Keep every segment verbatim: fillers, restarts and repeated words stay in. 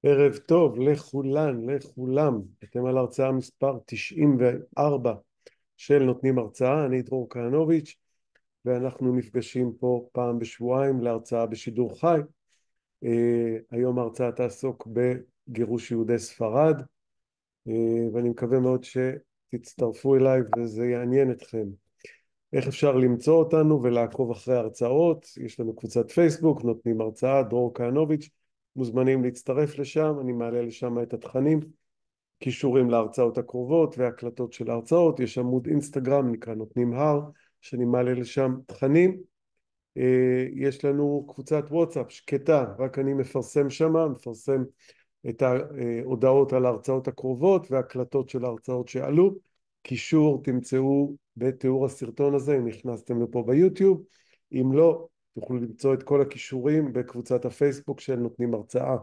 ערב טוב לכולן, לכולם. אתם על הרצאה מספר תשעים וארבע של נותנים הרצאה. אני דרור כהנוביץ', ואנחנו נפגשים פה פעם בשבועיים להרצאה בשידור חי. אה, היום ההרצאה תעסוק בגירוש יהודי ספרד, אה, ואני מקווה מאוד שתצטרפו אליי וזה יעניין אתכם. איך אפשר למצוא אותנו ולעקוב אחרי ההרצאות? יש לנו קבוצת פייסבוק, נותנים הרצאה, דרור כהנוביץ', מוזמנים להצטרף לשם, אני מעלה לשם את התכנים, קישורים להרצאות הקרובות והקלטות של ההרצאות. יש עמוד אינסטגרם נקרא נותנים הר, שאני מעלה לשם תכנים. אה, יש לנו קבוצת וואטסאפ שקטה, רק אני מפרסם שמה, מפרסם את ההודעות על ההרצאות הקרובות והקלטות של ההרצאות שעלו. קישור תמצאו בתיאור הסרטון הזה אם נכנסתם לפה ביוטיוב. אם לא, תוכלו למצוא את כל הקישורים בקבוצת הפייסבוק של נותנים הרצאה.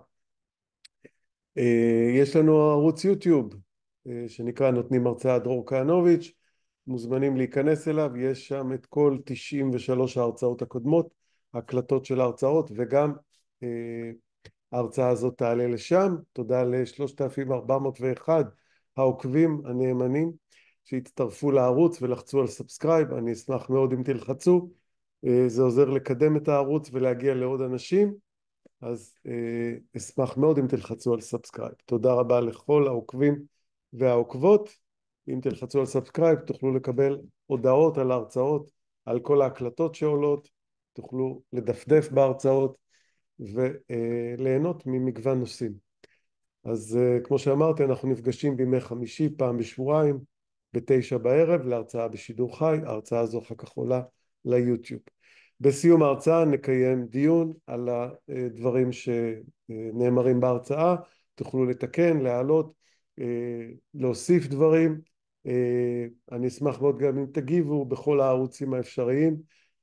יש לנו ערוץ יוטיוב שנקרא נותנים הרצאה דרור כהנוביץ', מוזמנים להיכנס אליו. יש שם את כל תשעים ושלוש ההרצאות הקודמות, הקלטות של ההרצאות, וגם ההרצאה הזאת תעלה לשם. תודה ל-שלושת אלפים ארבע מאות ואחד העוקבים הנאמנים שהצטרפו לערוץ ולחצו על סאבסקרייב. אני אשמח מאוד אם תלחצו, זה עוזר לקדם את הערוץ ולהגיע לעוד אנשים, אז אשמח מאוד אם תלחצו על סאבסקרייב. תודה רבה לכל העוקבים והעוקבות. אם תלחצו על סאבסקרייב תוכלו לקבל הודעות על ההרצאות, על כל ההקלטות שעולות, תוכלו לדפדף בהרצאות וליהנות ממגוון נושאים. אז כמו שאמרתי, אנחנו נפגשים בימי חמישי פעם בשבועיים בתשע בערב להרצאה בשידור חי. ההרצאה הזו אחר כך עולה ליוטיוב. בסיום ההרצאה נקיים דיון על הדברים שנאמרים בהרצאה, תוכלו לתקן, להעלות, להוסיף דברים. אני אשמח מאוד גם אם תגיבו בכל הערוצים האפשריים,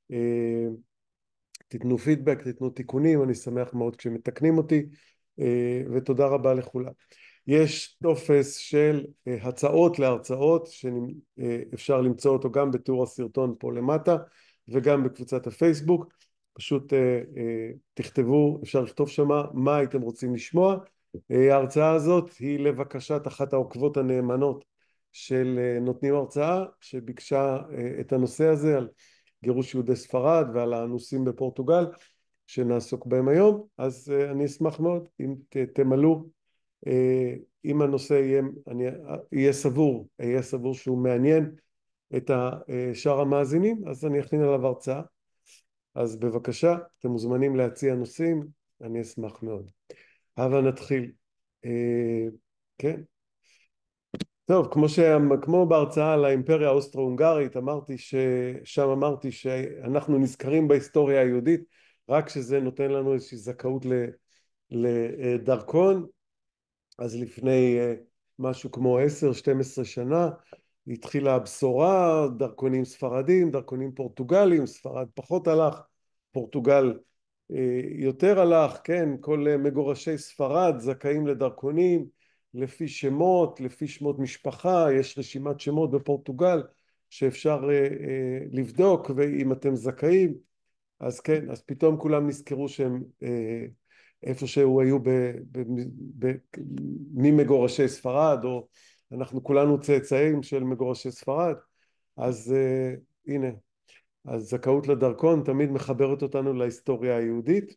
תתנו פידבק, תתנו תיקונים, אני שמח מאוד כשמתקנים אותי, ותודה רבה לכולם. יש טופס של הצעות להרצאות שאפשר למצוא אותו גם בתיאור הסרטון פה למטה וגם בקבוצת הפייסבוק. פשוט תכתבו, אפשר לכתוב שמה מה הייתם רוצים לשמוע. ההרצאה הזאת היא לבקשת אחת העוקבות הנאמנות של נותנים הרצאה, שביקשה את הנושא הזה על גירוש יהודי ספרד ועל האנוסים בפורטוגל שנעסוק בהם היום. אז אני אשמח מאוד אם תמלאו, אם הנושא יהיה, אני אהיה סבור, אהיה סבור שהוא מעניין את שאר המאזינים, אז אני אכין עליו הרצאה. אז בבקשה, אתם מוזמנים להציע נושאים, אני אשמח מאוד. הבה נתחיל. כן. טוב, כמו, ש... כמו בהרצאה על האימפריה האוסטרו-הונגרית, אמרתי ששם אמרתי שאנחנו נזכרים בהיסטוריה היהודית רק שזה נותן לנו איזושהי זכאות לדרכון. אז לפני משהו כמו עשר שתים עשרה שנה התחילה הבשורה, דרכונים ספרדים, דרכונים פורטוגלים, ספרד פחות הלך, פורטוגל יותר הלך, כן, כל מגורשי ספרד זכאים לדרכונים לפי שמות, לפי שמות משפחה. יש רשימת שמות בפורטוגל שאפשר לבדוק, ואם אתם זכאים, אז כן, אז פתאום כולם נזכרו שהם איפה שהוא היו ב, ב, ב, ממגורשי ספרד, או אנחנו כולנו צאצאים של מגורשי ספרד. אז uh, הנה, אז זכאות לדרכון תמיד מחברת אותנו להיסטוריה היהודית.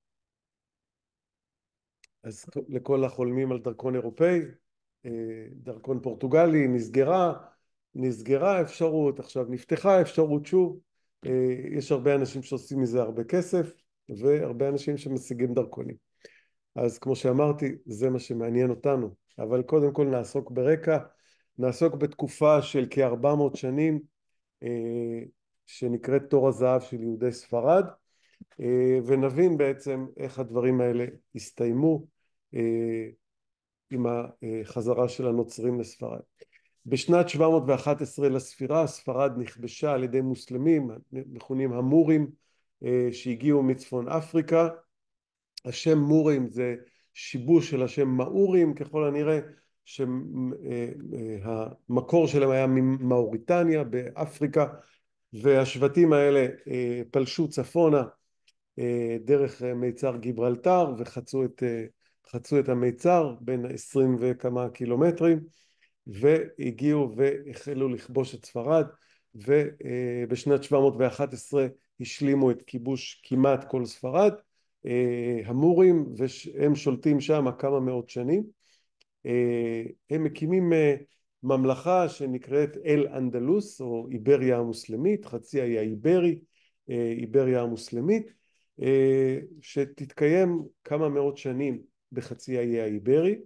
אז לכל החולמים על דרכון אירופאי, דרכון פורטוגלי, נסגרה, נסגרה אפשרות, עכשיו נפתחה אפשרות שוב. יש הרבה אנשים שעושים מזה הרבה כסף, והרבה אנשים שמשיגים דרכונים. אז כמו שאמרתי, זה מה שמעניין אותנו. אבל קודם כל נעסוק ברקע, נעסוק בתקופה של כ-ארבע מאות שנים, שנקראת תור הזהב של יהודי ספרד, ונבין בעצם איך הדברים האלה הסתיימו עם החזרה של הנוצרים לספרד. בשנת שבע מאות ואחת עשרה לספירה, ספרד נכבשה על ידי מוסלמים, מכונים המורים, שהגיעו מצפון אפריקה. השם מורים זה שיבוש של השם מאורים, ככל הנראה שהמקור שלהם היה ממאוריטניה באפריקה, והשבטים האלה פלשו צפונה דרך מיצר גיברלטר וחצו את חצו את המיצר בין עשרים וכמה קילומטרים, והגיעו והחלו לכבוש את ספרד, ובשנת שבע מאות ואחת עשרה השלימו את כיבוש כמעט כל ספרד, המורים, והם שולטים שם כמה מאות שנים. הם מקימים ממלכה שנקראת אל אנדלוס, או איבריה המוסלמית, חצי האי האיברי, איבריה המוסלמית, שתתקיים כמה מאות שנים בחצי האי האיברי.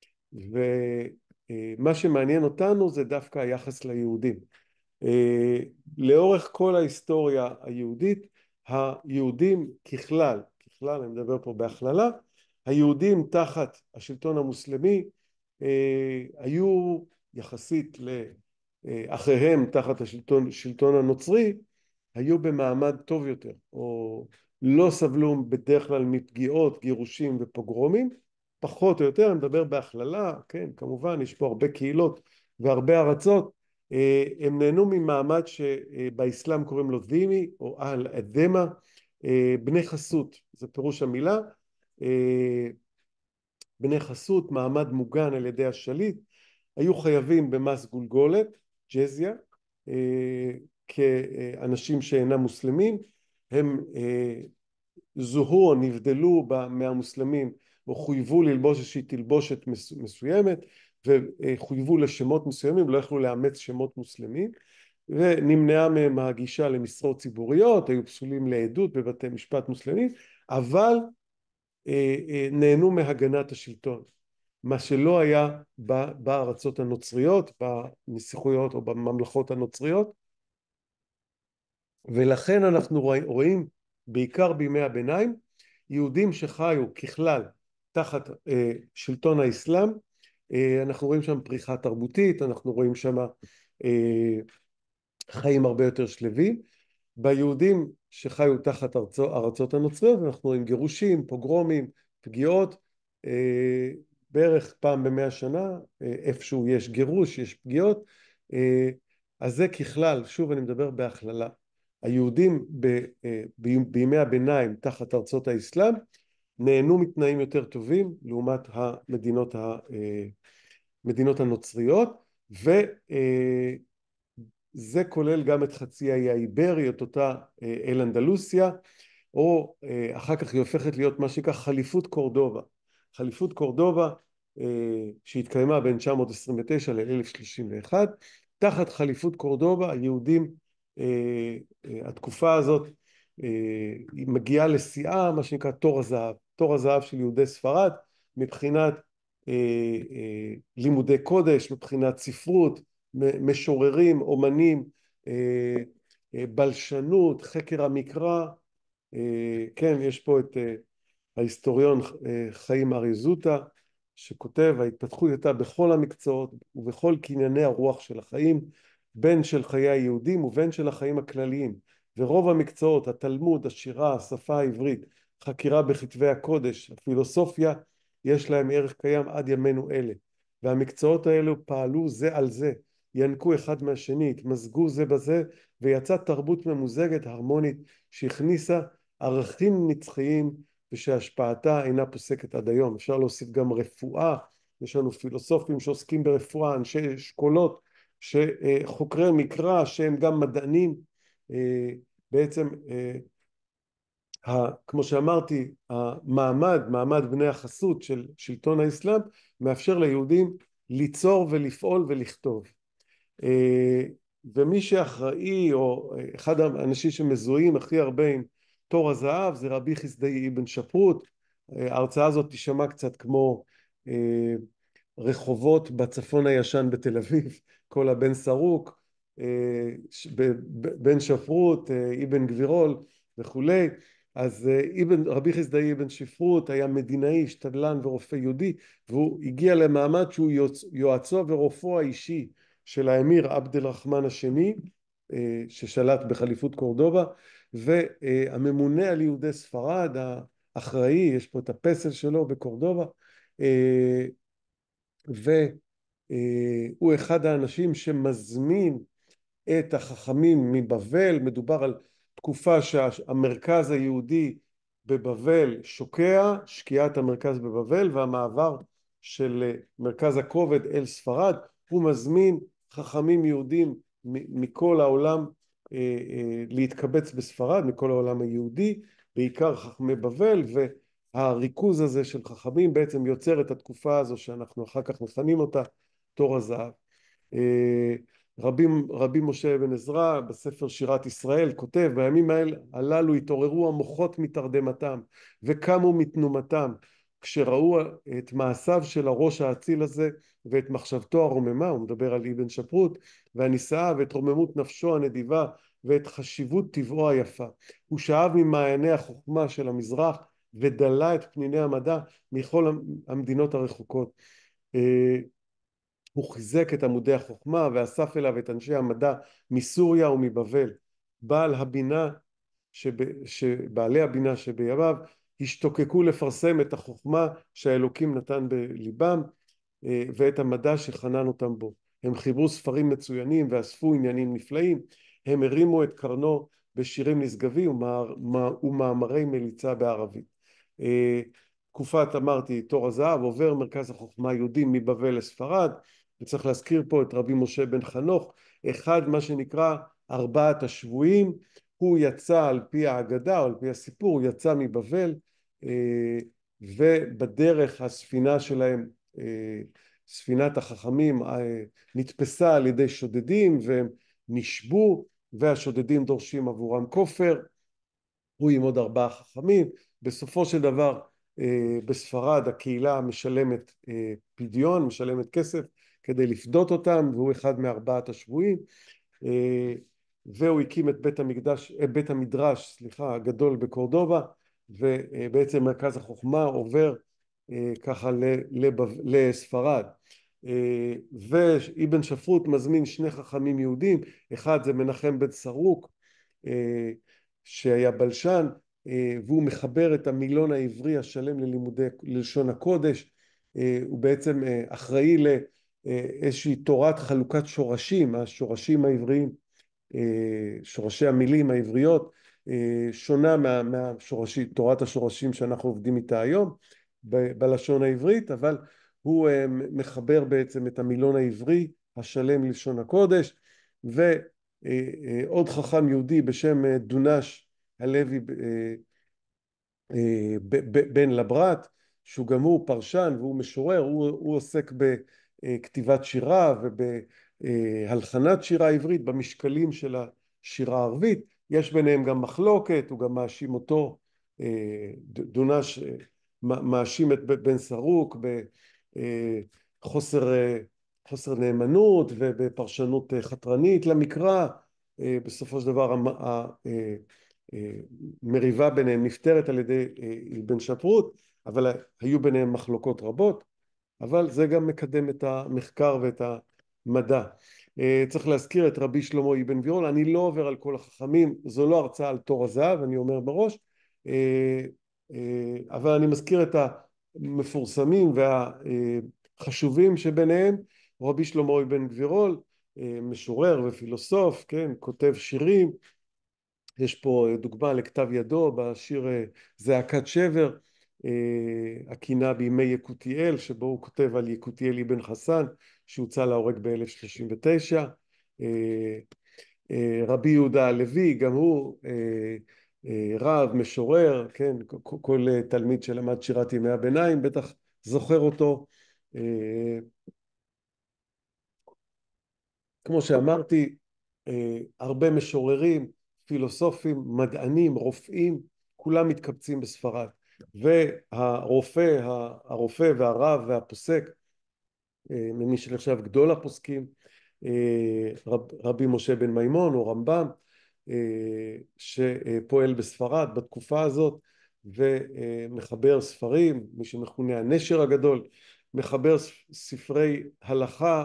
ומה שמעניין אותנו זה דווקא היחס ליהודים. לאורך כל ההיסטוריה היהודית, היהודים ככלל, ככלל אני מדבר פה בהכללה, היהודים תחת השלטון המוסלמי היו יחסית לאחיהם תחת השלטון שלטון הנוצרי, היו במעמד טוב יותר, או לא סבלו בדרך כלל מפגיעות, גירושים ופוגרומים, פחות או יותר, אני מדבר בהכללה, כן, כמובן יש פה הרבה קהילות והרבה ארצות, הם נהנו ממעמד שבאסלאם קוראים לו דימי או אהל אדמה, בני חסות, זה פירוש המילה, בני חסות, מעמד מוגן על ידי השליט, היו חייבים במס גולגולת, ג'זיה, כאנשים שאינם מוסלמים, הם זוהו או נבדלו מהמוסלמים או חויבו ללבוש איזושהי תלבושת מסוימת, וחויבו לשמות מסוימים, לא יכלו לאמץ שמות מוסלמים, ונמנעה מהם הגישה למשרות ציבוריות, היו פסולים לעדות בבתי משפט מוסלמים, אבל נהנו מהגנת השלטון, מה שלא היה בארצות הנוצריות, בנסיכויות או בממלכות הנוצריות. ולכן אנחנו רואים בעיקר בימי הביניים יהודים שחיו ככלל תחת שלטון האסלאם, אנחנו רואים שם פריחה תרבותית, אנחנו רואים שם חיים הרבה יותר שלווים. ביהודים שחיו תחת ארצות הנוצריות אנחנו רואים גירושים, פוגרומים, פגיעות, בערך פעם במאה שנה, איפשהו יש גירוש, יש פגיעות, אז זה ככלל, שוב אני מדבר בהכללה. היהודים ב, בימי הביניים תחת ארצות האסלאם נהנו מתנאים יותר טובים לעומת המדינות, המדינות הנוצריות, וזה כולל גם את חצי האי האיברי, את אותה אל אנדלוסיה, או אחר כך היא הופכת להיות מה שנקרא חליפות קורדובה. חליפות קורדובה שהתקיימה בין תשע מאות עשרים ותשע ל-אלף שלושים ואחת, תחת חליפות קורדובה היהודים, התקופה הזאת היא מגיעה לשיאה, מה שנקרא תור הזהב, תור הזהב של יהודי ספרד, מבחינת לימודי קודש, מבחינת ספרות, משוררים, אומנים, בלשנות, חקר המקרא. כן, יש פה את ההיסטוריון חיים אריזוטה, שכותב, ההתפתחות הייתה בכל המקצועות ובכל קנייני הרוח של החיים, בין של חיי היהודים ובין של החיים הכלליים, ורוב המקצועות, התלמוד, השירה, השפה העברית, חקירה בכתבי הקודש, הפילוסופיה, יש להם ערך קיים עד ימינו אלה, והמקצועות האלו פעלו זה על זה, ינקו אחד מהשני, התמזגו זה בזה, ויצאה תרבות ממוזגת, הרמונית, שהכניסה ערכים נצחיים, ושהשפעתה אינה פוסקת עד היום. אפשר להוסיף גם רפואה, יש לנו פילוסופים שעוסקים ברפואה, אנשי אשכולות, שחוקרי מקרא שהם גם מדענים, בעצם כמו שאמרתי, המעמד, מעמד בני החסות של שלטון האסלאם, מאפשר ליהודים ליצור ולפעול ולכתוב. ומי שאחראי, או אחד האנשים שמזוהים הכי הרבה עם תור הזהב, זה רבי חסדאי אבן שפרות. ההרצאה הזאת תשמע קצת כמו רחובות בצפון הישן בתל אביב, כל הבן סרוק, בן שפרות, אבן גבירול וכולי. אז אבן, רבי חסדאי אבן שפרות היה מדינאי, שתדלן ורופא יהודי, והוא הגיע למעמד שהוא יועצו ורופאו האישי של האמיר עבד אל רחמן השני, ששלט בחליפות קורדובה, והממונה על יהודי ספרד, האחראי, יש פה את הפסל שלו בקורדובה, והוא אחד האנשים שמזמין את החכמים מבבל. מדובר על תקופה שהמרכז היהודי בבבל שוקע, שקיעת המרכז בבבל והמעבר של מרכז הכובד אל ספרד. הוא מזמין חכמים יהודים מכל העולם להתקבץ בספרד, מכל העולם היהודי, בעיקר חכמי בבל, והריכוז הזה של חכמים בעצם יוצר את התקופה הזו שאנחנו אחר כך מכנים אותה תור הזהב. רבי, רבי משה בן עזרא בספר שירת ישראל כותב: בימים הללו התעוררו המוחות מתרדמתם וקמו מתנומתם כשראו את מעשיו של הראש האציל הזה ואת מחשבתו הרוממה, הוא מדבר על אבן שפרות, והנישאה ואת רוממות נפשו הנדיבה ואת חשיבות טבעו היפה. הוא שאב ממעייני החוכמה של המזרח ודלה את פניני המדע מכל המדינות הרחוקות. הוא חיזק את עמודי החוכמה ואסף אליו את אנשי המדע מסוריה ומבבל. בעל הבינה שב, שבעלי הבינה שבימיו השתוקקו לפרסם את החוכמה שהאלוקים נתן בליבם ואת המדע שחנן אותם בו. הם חיברו ספרים מצוינים ואספו עניינים נפלאים. הם הרימו את קרנו בשירים נשגבים ומאמרי מליצה בערבית. תקופת, אמרתי, תור הזהב, עובר מרכז החוכמה היהודי מבבל לספרד, וצריך להזכיר פה את רבי משה בן חנוך, אחד מה שנקרא ארבעת השבויים. הוא יצא על פי האגדה או על פי הסיפור, הוא יצא מבבל, ובדרך הספינה שלהם, ספינת החכמים, נתפסה על ידי שודדים והם נשבו, והשודדים דורשים עבורם כופר. הוא עם עוד ארבעה חכמים. בסופו של דבר בספרד הקהילה משלמת פדיון, משלמת כסף כדי לפדות אותם, והוא אחד מארבעת השבויים, והוא הקים את בית המקדש, בית המדרש, סליחה, הגדול בקורדובה, ובעצם מרכז החוכמה עובר ככה לספרד. ואבן שפרות מזמין שני חכמים יהודים, אחד זה מנחם בן סרוק שהיה בלשן, והוא מחבר את המילון העברי השלם ללימודי ללשון הקודש. הוא בעצם אחראי לאיזושהי תורת חלוקת שורשים, השורשים העבריים, שורשי המילים העבריות, שונה מה, מהשורשים, תורת השורשים שאנחנו עובדים איתה היום ב, בלשון העברית, אבל הוא מחבר בעצם את המילון העברי השלם ללשון הקודש. ועוד חכם יהודי בשם דונש הלוי בן לברת, שהוא גם הוא פרשן והוא משורר, הוא, הוא עוסק בכתיבת שירה ובהלחנת שירה עברית, במשקלים של השירה הערבית. יש ביניהם גם מחלוקת, הוא גם מאשים אותו, דונש מאשים את בן סרוק בחוסר חוסר נאמנות ובפרשנות חתרנית למקרא. בסופו של דבר המריבה ביניהם נפתרת על ידי אבן שפרות, אבל היו ביניהם מחלוקות רבות, אבל זה גם מקדם את המחקר ואת המדע. צריך להזכיר את רבי שלמה אבן גבירול. אני לא עובר על כל החכמים, זו לא הרצאה על תור הזהב, אני אומר מראש, אבל אני מזכיר את המפורסמים והחשובים שביניהם. רבי שלמה אבן גבירול, משורר ופילוסוף, כן, כותב שירים. יש פה דוגמה לכתב ידו בשיר זעקת שבר, הקינה בימי יקותיאל, שבו הוא כותב על יקותיאל אבן חסן שהוצא להורג ב-אלף שלושים ותשע. רבי יהודה הלוי, גם הוא רב, משורר, כן, כל תלמיד שלמד שירת ימי הביניים בטח זוכר אותו. כמו שאמרתי, הרבה משוררים, פילוסופים, מדענים, רופאים, כולם מתקבצים בספרד. והרופא, הרופא והרב והפוסק, ממי שנחשב גדול הפוסקים, רב, רבי משה בן מימון או רמב"ם, שפועל בספרד בתקופה הזאת ומחבר ספרים, מי שמכונה הנשר הגדול, מחבר ספרי הלכה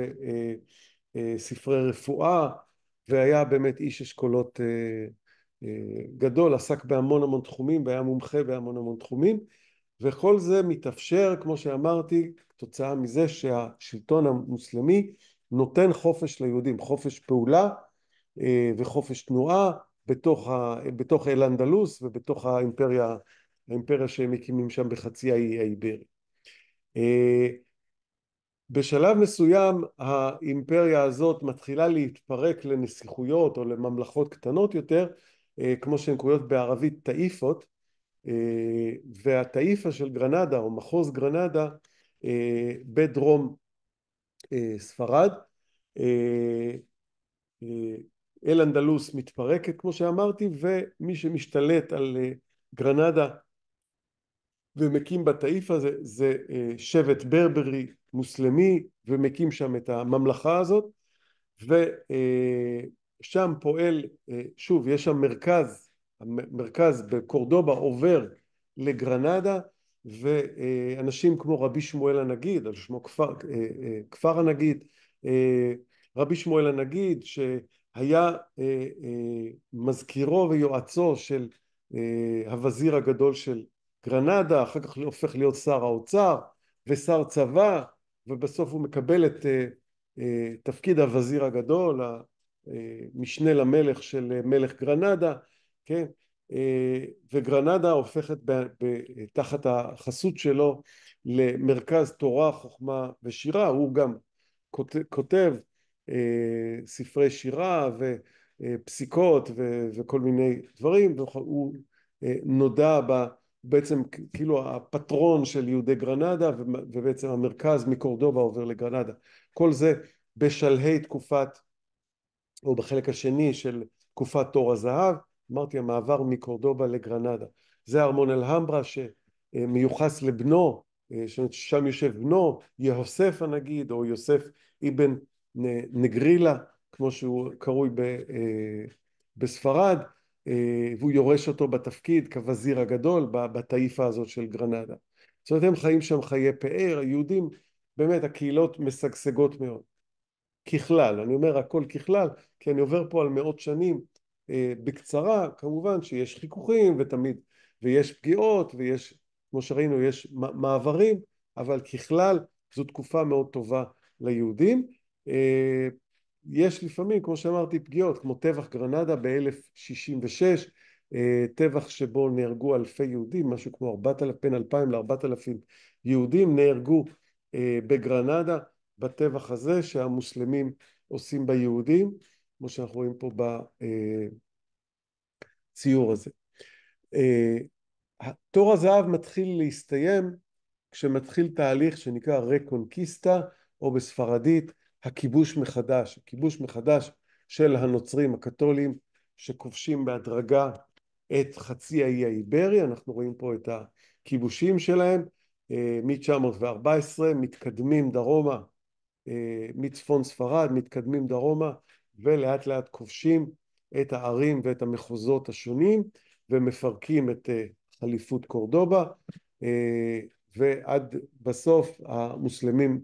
וספרי רפואה, והיה באמת איש אשכולות גדול, עסק בהמון המון תחומים והיה מומחה בהמון המון תחומים. וכל זה מתאפשר, כמו שאמרתי, כתוצאה מזה שהשלטון המוסלמי נותן חופש ליהודים, חופש פעולה וחופש תנועה, בתוך, ה, בתוך אל אנדלוס ובתוך האימפריה, האימפריה שהם מקימים שם בחצי האי האיברי. בשלב מסוים האימפריה הזאת מתחילה להתפרק לנסיכויות או לממלכות קטנות יותר, כמו שהן קרויות בערבית טאיפות, והטאיפה של גרנדה או מחוז גרנדה בדרום ספרד. אל אנדלוס מתפרקת כמו שאמרתי, ומי שמשתלט על גרנדה ומקים בטאיפה זה, זה שבט ברברי מוסלמי, ומקים שם את הממלכה הזאת, ושם פועל, שוב יש שם מרכז, המרכז בקורדובה עובר לגרנדה, ואנשים כמו רבי שמואל הנגיד, על שמו כפר, כפר הנגיד, רבי שמואל הנגיד שהיה מזכירו ויועצו של הווזיר הגדול של גרנדה, אחר כך הופך להיות שר האוצר ושר צבא, ובסוף הוא מקבל את תפקיד הווזיר הגדול, המשנה למלך של מלך גרנדה, כן? וגרנדה הופכת תחת החסות שלו למרכז תורה, חוכמה ושירה. הוא גם כותב ספרי שירה ופסיקות וכל מיני דברים, והוא נודע ב בעצם כאילו הפטרון של יהודי גרנדה, ובעצם המרכז מקורדובה עובר לגרנדה. כל זה בשלהי תקופת, או בחלק השני של תקופת תור הזהב, אמרתי המעבר מקורדובה לגרנדה. זה ארמון אלהמברה שמיוחס לבנו, שם יושב בנו, יהוסף הנגיד, או יוסף אבן נגרילה, כמו שהוא קרוי בספרד, והוא יורש אותו בתפקיד כווזיר הגדול בטאיפה הזאת של גרנדה. זאת אומרת, הם חיים שם חיי פאר, היהודים, באמת הקהילות משגשגות מאוד. ככלל, אני אומר הכל ככלל, כי אני עובר פה על מאות שנים בקצרה, כמובן שיש חיכוכים ותמיד, ויש פגיעות, ויש, כמו שראינו, יש מעברים, אבל ככלל זו תקופה מאוד טובה ליהודים. יש לפעמים, כמו שאמרתי, פגיעות, כמו טבח גרנדה ב-אלף שישים ושש, טבח שבו נהרגו אלפי יהודים, משהו כמו ארבעת אלפים, בין אלפיים לארבעת אלפים יהודים נהרגו בגרנדה, בטבח הזה שהמוסלמים עושים ביהודים, כמו שאנחנו רואים פה בציור הזה. תור הזהב מתחיל להסתיים כשמתחיל תהליך שנקרא רקונקיסטה, או בספרדית הכיבוש מחדש, הכיבוש מחדש של הנוצרים הקתולים שכובשים בהדרגה את חצי האי האיברי. אנחנו רואים פה את הכיבושים שלהם מ-תשע מאות וארבע עשרה, מתקדמים דרומה מצפון ספרד, מתקדמים דרומה ולאט לאט כובשים את הערים ואת המחוזות השונים ומפרקים את חליפות קורדובה, ועד בסוף המוסלמים,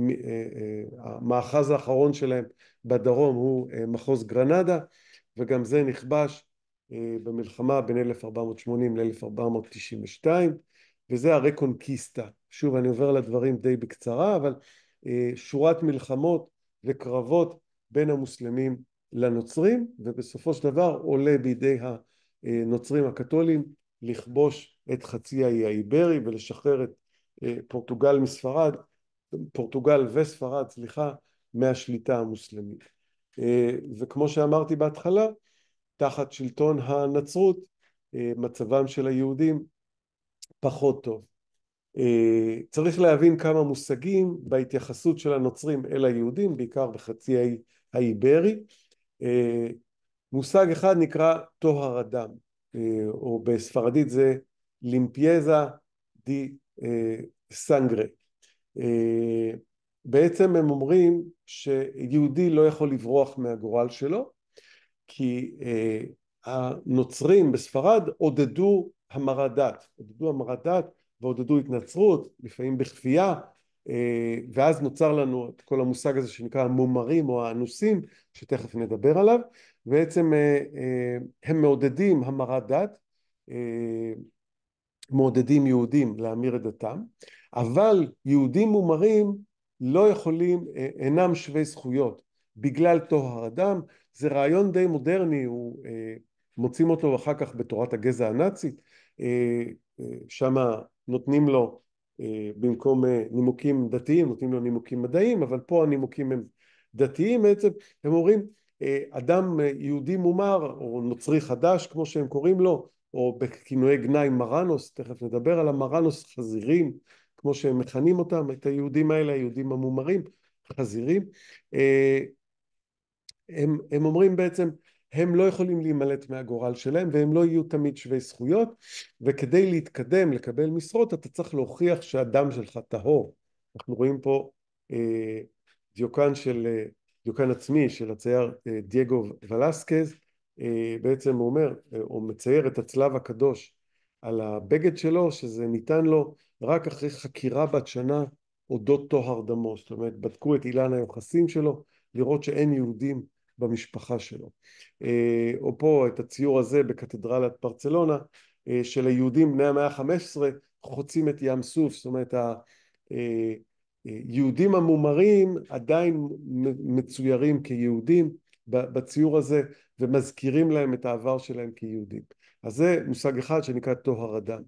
המאחז האחרון שלהם בדרום הוא מחוז גרנדה, וגם זה נכבש במלחמה בין אלף ארבע מאות שמונים ל-אלף ארבע מאות תשעים ושתיים, וזה הרקונקיסטה. שוב אני עובר לדברים די בקצרה, אבל שורת מלחמות וקרבות בין המוסלמים לנוצרים, ובסופו של דבר עולה בידי הנוצרים הקתולים לכבוש את חצי האי האיברי ולשחרר את פורטוגל מספרד, פורטוגל וספרד, סליחה, מהשליטה המוסלמית. וכמו שאמרתי בהתחלה, תחת שלטון הנצרות מצבם של היהודים פחות טוב. צריך להבין כמה מושגים בהתייחסות של הנוצרים אל היהודים, בעיקר בחצי האי האיברי. מושג אחד נקרא טוהר הדם, או בספרדית זה לימפייזה די סנגרה. בעצם הם אומרים שיהודי לא יכול לברוח מהגורל שלו, כי הנוצרים בספרד עודדו המרת דת, עודדו המרת דת ועודדו התנצרות, לפעמים בכפייה, ואז נוצר לנו את כל המושג הזה שנקרא המומרים או האנוסים, שתכף נדבר עליו. בעצם הם מעודדים המרת דת, מעודדים יהודים להמיר את דתם, אבל יהודים מומרים לא יכולים, אינם שווי זכויות בגלל טוהר הדם. זה רעיון די מודרני, הוא מוצאים אותו אחר כך בתורת הגזע הנאצית, שם נותנים לו במקום נימוקים דתיים, נותנים לו נימוקים מדעיים, אבל פה הנימוקים הם דתיים בעצם. הם אומרים אדם יהודי מומר או נוצרי חדש כמו שהם קוראים לו, או בכינויי גנאי מרנוס, תכף נדבר על המרנוס, חזירים כמו שהם מכנים אותם, את היהודים האלה, היהודים המומרים, חזירים. הם, הם אומרים בעצם הם לא יכולים להימלט מהגורל שלהם והם לא יהיו תמיד שווי זכויות, וכדי להתקדם לקבל משרות אתה צריך להוכיח שהדם שלך טהור. אנחנו רואים פה אה, דיוקן של אה, דיוקן עצמי של הצייר אה, דייגו ולסקז, אה, בעצם הוא אומר אה, הוא מצייר את הצלב הקדוש על הבגד שלו, שזה ניתן לו רק אחרי חקירה בת שנה אודות טוהר דמו. זאת אומרת בדקו את אילן היוחסין שלו לראות שאין יהודים במשפחה שלו. או פה את הציור הזה בקתדרלת ברצלונה של היהודים בני המאה ה-חמש עשרה חוצים את ים סוף. זאת אומרת היהודים המומרים עדיין מצוירים כיהודים בציור הזה ומזכירים להם את העבר שלהם כיהודים. אז זה מושג אחד שנקרא טוהר הדם.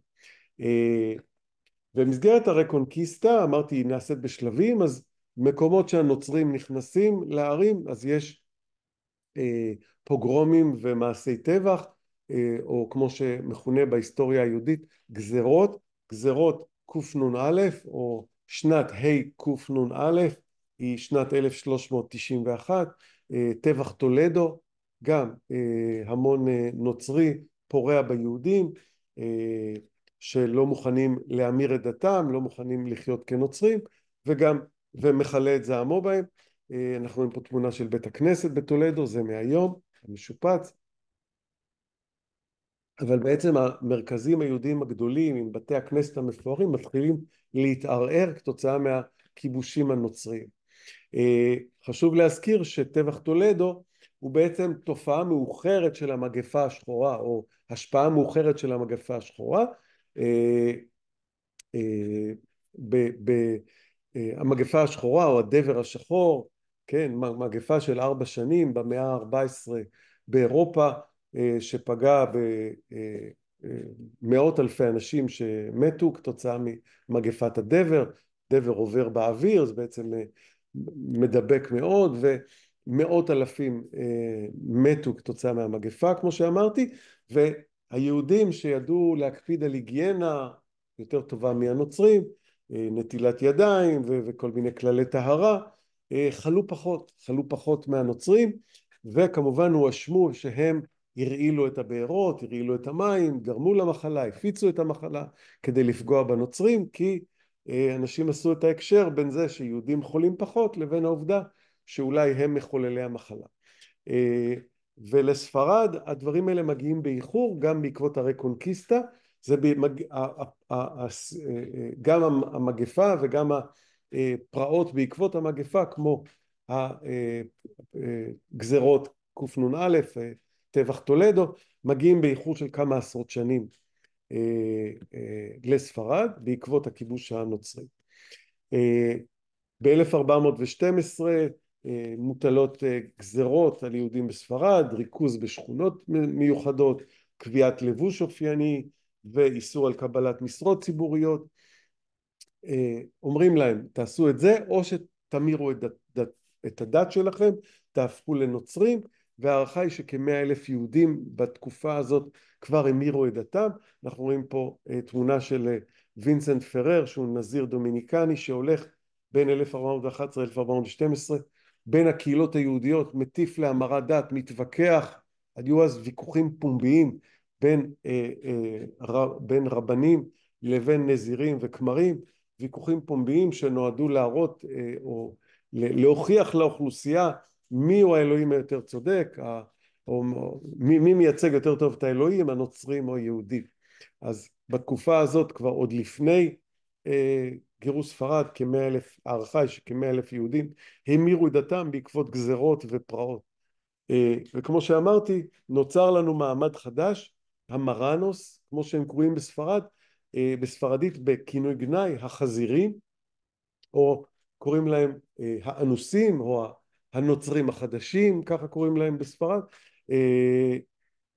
במסגרת הרקונקיסטה, אמרתי היא נעשית בשלבים, אז מקומות שהנוצרים נכנסים לערים אז יש פוגרומים ומעשי טבח, או כמו שמכונה בהיסטוריה היהודית גזרות, גזרות קנ"א או שנת ה' קנ"א היא שנת אלף שלוש מאות תשעים ואחת, טבח טולדו, גם המון נוצרי פורע ביהודים שלא מוכנים להמיר את דתם, לא מוכנים לחיות כנוצרים, וגם ומחלה את זעמו בהם. אנחנו רואים פה תמונה של בית הכנסת בטולדו, זה מהיום, המשופץ. אבל בעצם המרכזים היהודיים הגדולים עם בתי הכנסת המפוארים מתחילים להתערער כתוצאה מהכיבושים הנוצריים. חשוב להזכיר שטבח טולדו הוא בעצם תופעה מאוחרת של המגפה השחורה, או השפעה מאוחרת של המגפה השחורה. המגפה השחורה או הדבר השחור, כן, מגפה של ארבע שנים במאה ה-ארבע עשרה באירופה, שפגע במאות אלפי אנשים שמתו כתוצאה ממגפת הדבר. דבר עובר באוויר, זה בעצם מדבק מאוד, ומאות אלפים מתו כתוצאה מהמגפה כמו שאמרתי, והיהודים שידעו להקפיד על היגיינה יותר טובה מהנוצרים, נטילת ידיים וכל מיני כללי טהרה, חלו פחות, חלו פחות מהנוצרים, וכמובן הואשמו שהם הרעילו את הבארות, הרעילו את המים, גרמו למחלה, הפיצו את המחלה כדי לפגוע בנוצרים, כי אנשים עשו את ההקשר בין זה שיהודים חולים פחות לבין העובדה שאולי הם מחוללי המחלה. ולספרד הדברים האלה מגיעים באיחור, גם בעקבות הרקונקיסטה. זה במג... גם המגפה וגם הפרעות בעקבות המגפה, כמו הגזרות קנ"א, טבח טולדו, מגיעים באיחור של כמה עשרות שנים לספרד בעקבות הכיבוש הנוצרי. ב-אלף ארבע מאות ושתים עשרה מוטלות גזרות על יהודים בספרד, ריכוז בשכונות מיוחדות, קביעת לבוש אופייני ואיסור על קבלת משרות ציבוריות. אומרים להם תעשו את זה או שתמירו את, דת, את הדת שלכם, תהפכו לנוצרים, והערכה היא שכמאה אלף יהודים בתקופה הזאת כבר המירו את דתם. אנחנו רואים פה תמונה של וינסנט פרר שהוא נזיר דומיניקני שהולך בין אלף ארבע מאות ואחת עשרה אלף ארבע מאות ושתים עשרה בין הקהילות היהודיות, מטיף להמרת דת, מתווכח. היו אז ויכוחים פומביים בין, אה, אה, בין רבנים לבין נזירים וכמרים, ויכוחים פומביים שנועדו להראות אה, או להוכיח לאוכלוסייה מי הוא האלוהים היותר צודק, או מי, מי מייצג יותר טוב את האלוהים, הנוצרים או יהודים. אז בתקופה הזאת כבר עוד לפני אה, גירוש ספרד, כמאה אלף, הערכה היא שכמאה אלף יהודים המירו את דתם בעקבות גזרות ופרעות. אה, וכמו שאמרתי, נוצר לנו מעמד חדש, המרנוס, כמו שהם קוראים בספרד, אה, בספרדית בכינוי גנאי, החזירים, או קוראים להם אה, האנוסים, או הנוצרים החדשים, ככה קוראים להם בספרד. אה,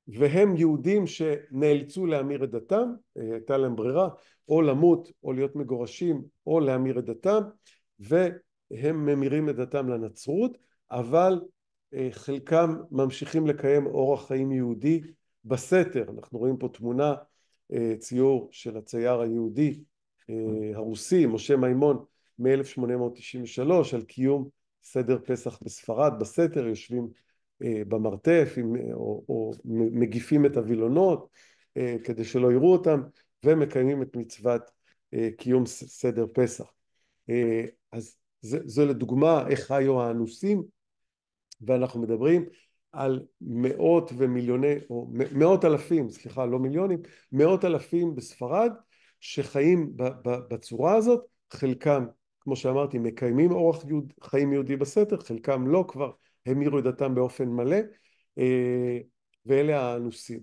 והם יהודים שנאלצו להמיר את דתם, הייתה להם ברירה, או למות או להיות מגורשים או להמיר את דתם, והם ממירים את דתם לנצרות, אבל חלקם ממשיכים לקיים אורח חיים יהודי בסתר. אנחנו רואים פה תמונה, ציור של הצייר היהודי הרוסי משה מימון מ-אלף שמונה מאות תשעים ושלוש על קיום סדר פסח בספרד בסתר, יושבים במרתף עם, או, או מגיפים את הווילונות כדי שלא יראו אותם, ומקיימים את מצוות קיום סדר פסח. אז זה, זה לדוגמה איך חיו האנוסים, ואנחנו מדברים על מאות ומיליוני, או מאות אלפים, סליחה, לא מיליונים, מאות אלפים בספרד שחיים בצורה הזאת, חלקם, כמו שאמרתי, מקיימים אורח יהוד, חיים יהודי בסתר, חלקם לא, כבר המירו את דתם באופן מלא, ואלה האנוסים.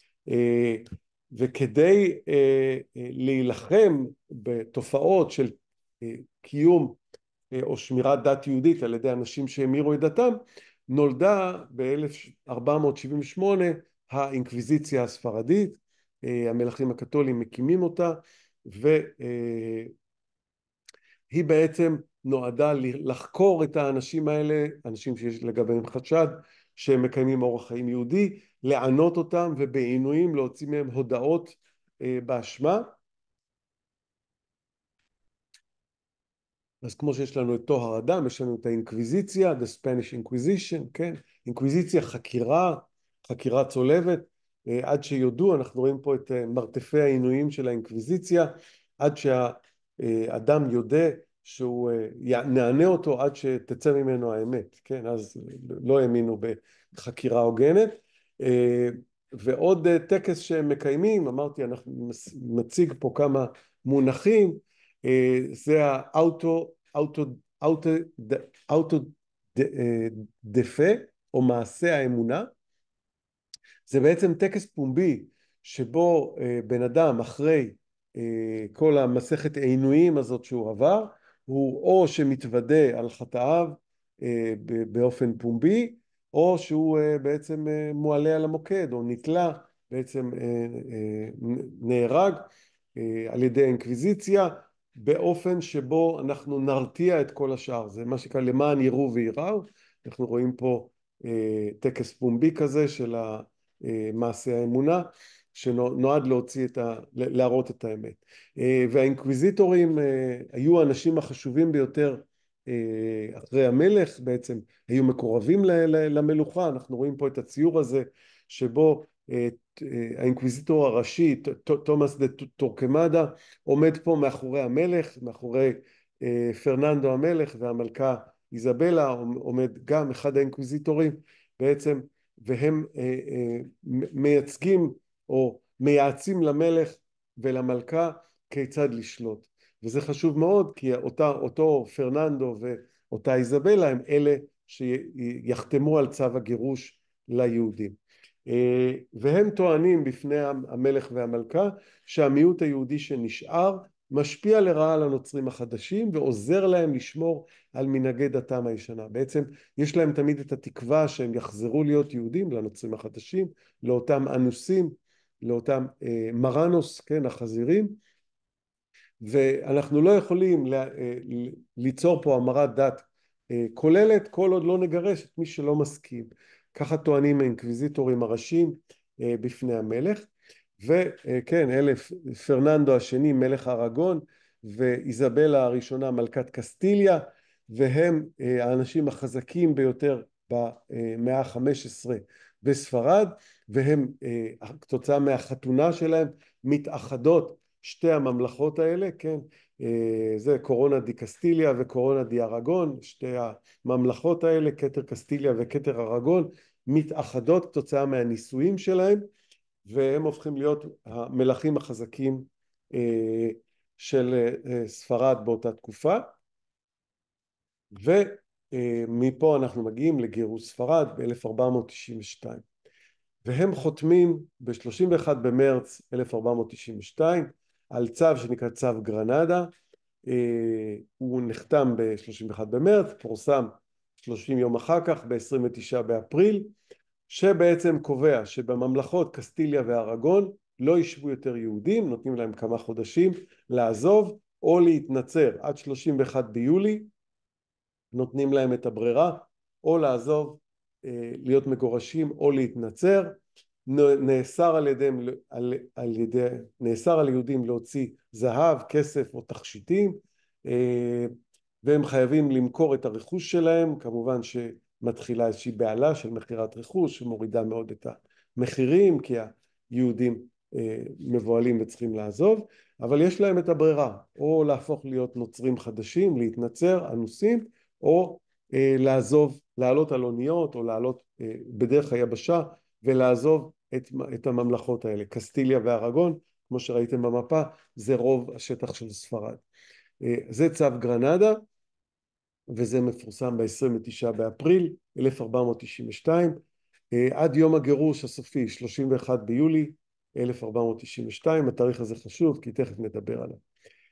וכדי להילחם בתופעות של קיום או שמירת דת יהודית על ידי אנשים שהמירו את דתם, נולדה ב-אלף ארבע מאות שבעים ושמונה האינקוויזיציה הספרדית, המלכים הקתולים מקימים אותה, והיא בעצם נועדה לחקור את האנשים האלה, אנשים שיש לגביהם חשד שהם מקיימים אורח חיים יהודי, לענות אותם ובעינויים להוציא מהם הודעות באשמה. אז כמו שיש לנו את טוהר הדם, יש לנו את האינקוויזיציה, the Spanish Inquisition, כן? אינקוויזיציה, חקירה, חקירה צולבת, עד שיודעו, אנחנו רואים פה את מרתפי העינויים של האינקוויזיציה, עד שהאדם יודע שהוא נענה אותו עד שתצא ממנו האמת, כן? אז לא האמינו בחקירה הוגנת. ועוד טקס שהם מקיימים, אמרתי, אנחנו מציג פה כמה מונחים, זה האוטו, אוטו, אוטו, אוטו דפה, או מעשה האמונה. זה בעצם טקס פומבי, שבו בן אדם אחרי כל המסכת העינויים הזאת שהוא עבר, הוא או שמתוודה על חטאיו באופן פומבי, או שהוא בעצם מועלה על המוקד, או נתלה, בעצם נהרג על ידי האינקוויזיציה, באופן שבו אנחנו נרתיע את כל השאר. זה מה שקרה למען יראו ויראו. אנחנו רואים פה טקס פומבי כזה של מעשה האמונה, שנועד להוציא את ה... להראות את האמת. והאינקוויזיטורים היו האנשים החשובים ביותר אחרי המלך, בעצם היו מקורבים למלוכה. אנחנו רואים פה את הציור הזה שבו האינקוויזיטור הראשי, תומאס דה טורקמדה, עומד פה מאחורי המלך, מאחורי פרננדו המלך, והמלכה איזבלה עומד גם אחד האינקוויזיטורים בעצם, והם מייצגים או מייעצים למלך ולמלכה כיצד לשלוט. וזה חשוב מאוד, כי אותה, אותו פרננדו ואותה איזבלה הם אלה שיחתמו על צו הגירוש ליהודים. והם טוענים בפני המלך והמלכה שהמיעוט היהודי שנשאר משפיע לרעה על הנוצרים החדשים ועוזר להם לשמור על מנהגי דתם הישנה. בעצם יש להם תמיד את התקווה שהם יחזרו להיות יהודים, לנוצרים החדשים, לאותם אנוסים, לאותם מרנוס, כן, החזירים, ואנחנו לא יכולים ליצור פה המרת דת כוללת כל עוד לא נגרש את מי שלא מסכים. ככה טוענים האינקוויזיטורים הראשיים בפני המלך. וכן, אלה פרננדו השני מלך ארגון, ואיזבלה הראשונה מלכת קסטיליה, והם האנשים החזקים ביותר במאה ה-חמש עשרה בספרד, והם כתוצאה מהחתונה שלהם מתאחדות שתי הממלכות האלה, כן, זה קורונה די קסטיליה וקורונה די ארגון, שתי הממלכות האלה, כתר קסטיליה וכתר ארגון, מתאחדות כתוצאה מהנישואים שלהם, והם הופכים להיות המלכים החזקים של ספרד באותה תקופה. ומפה אנחנו מגיעים לגירוש ספרד ב-אלף ארבע מאות תשעים ושתיים, והם חותמים ב-שלושים ואחד במרץ אלף ארבע מאות תשעים ושתיים על צו שנקרא צו גרנדה. הוא נחתם ב-שלושים ואחד במרץ, פורסם שלושים יום אחר כך ב-עשרים ותשעה באפריל, שבעצם קובע שבממלכות קסטיליה וארגון לא ישבו יותר יהודים, נותנים להם כמה חודשים לעזוב או להתנצר. עד שלושים ואחד ביולי נותנים להם את הברירה, או לעזוב, להיות מגורשים או להתנצר. נאסר על ידיהם, על, על ידי, נאסר על יהודים להוציא זהב, כסף או תכשיטים, והם חייבים למכור את הרכוש שלהם. כמובן שמתחילה איזושהי בעלה של מחירת רכוש שמורידה מאוד את המחירים, כי היהודים מבועלים וצריכים לעזוב, אבל יש להם את הברירה, או להפוך להיות נוצרים חדשים, להתנצר, אנוסים, או לעזוב, לעלות על אוניות או לעלות בדרך היבשה ולעזוב את, את הממלכות האלה. קסטיליה וארגון, כמו שראיתם במפה, זה רוב השטח של ספרד. זה צו גרנדה, וזה מפורסם ב-עשרים ותשעה באפריל אלף ארבע מאות תשעים ושתיים, עד יום הגירוש הסופי, שלושים ואחד ביולי אלף ארבע מאות תשעים ושתיים. התאריך הזה חשוב כי תכף נדבר עליו.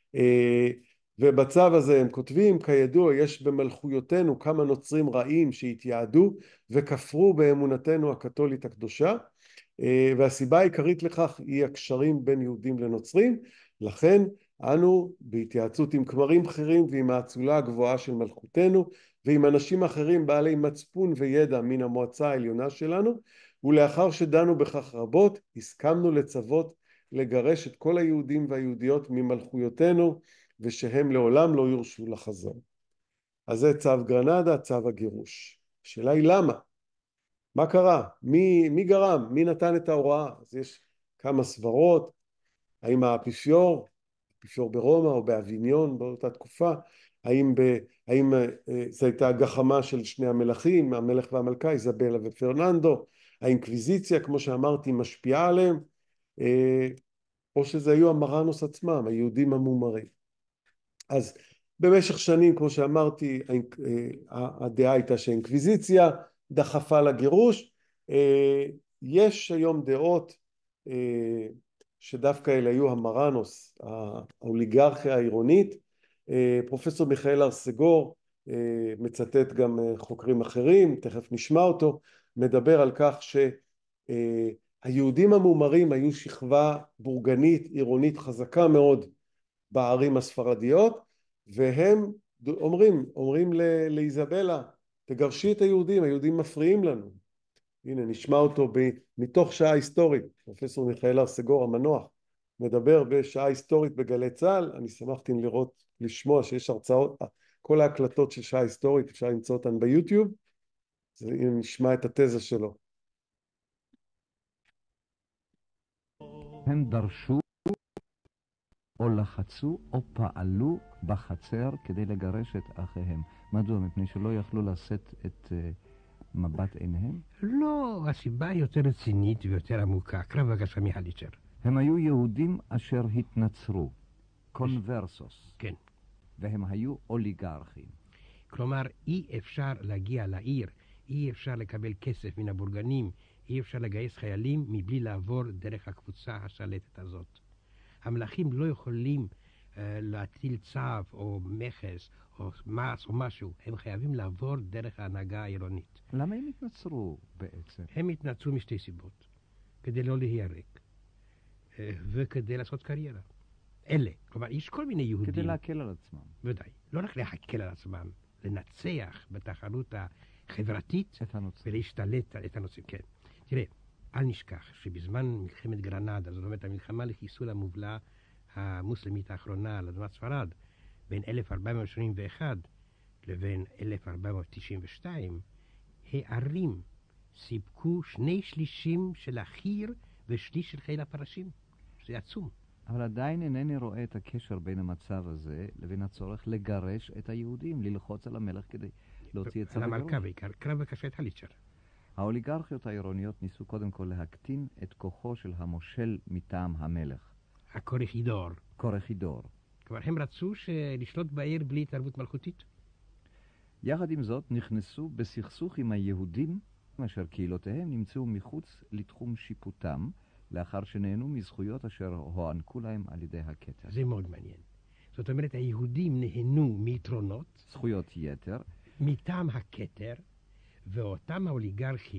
ובצו הזה הם כותבים, כידוע יש במלכויותינו כמה נוצרים רעים שהתייעדו וכפרו באמונתנו הקתולית הקדושה, והסיבה העיקרית לכך היא הקשרים בין יהודים לנוצרים. לכן אנו בהתייעצות עם כמרים בכירים ועם האצולה הגבוהה של מלכותנו ועם אנשים אחרים בעלי מצפון וידע מן המועצה העליונה שלנו, ולאחר שדנו בכך רבות הסכמנו לצוות לגרש את כל היהודים והיהודיות ממלכויותינו ושהם לעולם לא יורשו לחזור. אז זה צו גרנדה, צו הגירוש. השאלה היא למה? מה קרה? מי, מי גרם? מי נתן את ההוראה? אז יש כמה סברות. האם האפיפיור, האפיפיור ברומא או באביניון באותה תקופה, האם, ב, האם זו הייתה גחמה של שני המלכים, המלך והמלכה, איזבלה ופרננדו, האינקוויזיציה, כמו שאמרתי, משפיעה עליהם, או שזה היו המרנוס עצמם, היהודים המומרים. אז במשך שנים, כמו שאמרתי, הדעה הייתה שהאינקוויזיציה דחפה לגירוש. יש היום דעות שדווקא אלה היו המרנוס, האוליגרכיה העירונית. פרופסור מיכאל ארסגור מצטט גם חוקרים אחרים, תכף נשמע אותו, מדבר על כך שהיהודים המומרים היו שכבה בורגנית עירונית חזקה מאוד בערים הספרדיות, והם אומרים, אומרים לאיזבלה, תגרשי את היהודים, היהודים מפריעים לנו. הנה, נשמע אותו ב, מתוך שעה היסטורית. פרופסור מיכאל ארסגור המנוח מדבר בשעה היסטורית בגלי צה"ל. אני שמחתי לראות, לשמוע שיש הרצאות, כל ההקלטות של שעה היסטורית, אפשר למצוא אותן ביוטיוב. אז הנה נשמע את התזה שלו. הם דרשו או לחצו או פעלו בחצר כדי לגרש את אחיהם. מדוע? מפני שלא יכלו לשאת את uh, מבט עיניהם? לא, הסיבה יותר רצינית ויותר עמוקה. קרא בבקשה מיכליצ'ר. הם היו יהודים אשר התנצרו, קונברסוס. כן. והם היו אוליגרכים. כלומר, אי אפשר להגיע לעיר, אי אפשר לקבל כסף מן הבורגנים, אי אפשר לגייס חיילים מבלי לעבור דרך הקבוצה השלטת הזאת. המלכים לא יכולים uh, להטיל צו או מכס או מס או משהו, הם חייבים לעבור דרך ההנהגה העירונית. למה הם התנצרו בעצם? הם התנצרו משתי סיבות, כדי לא להיהרג uh, וכדי לעשות קריירה. אלה, כלומר, יש כל מיני יהודים... כדי להקל על עצמם. ודאי, לא רק להקל על עצמם, לנצח בתחרות החברתית ולהשתלט על את הנושאים. כן, תראה, אל נשכח שבזמן מלחמת גרנדה, זאת אומרת המלחמה לחיסול המובלע המוסלמית האחרונה על אדמת ספרד, בין אלף ארבע מאות שמונים ואחת לבין אלף ארבע מאות תשעים ושתיים, הערים סיפקו שני שלישים של החי"ר ושליש של חיל הפרשים. זה עצום. אבל עדיין אינני רואה את הקשר בין המצב הזה לבין הצורך לגרש את היהודים, ללחוץ על המלך כדי להוציא את צו הגירוש. למלכה בעיקר, קרא בבקשה את הליצ'ר. האוליגרכיות העירוניות ניסו קודם כל להקטין את כוחו של המושל מטעם המלך. הקורכידור. קורכידור. כלומר, הם רצו לשלוט בעיר בלי התערבות מלכותית? יחד עם זאת, נכנסו בסכסוך עם היהודים, אשר קהילותיהם נמצאו מחוץ לתחום שיפוטם, לאחר שנהנו מזכויות אשר הוענקו להם על ידי הכתר. זה מאוד מעניין. זאת אומרת, היהודים נהנו מיתרונות, זכויות יתר, מטעם הכתר, ואותם האוליגרכים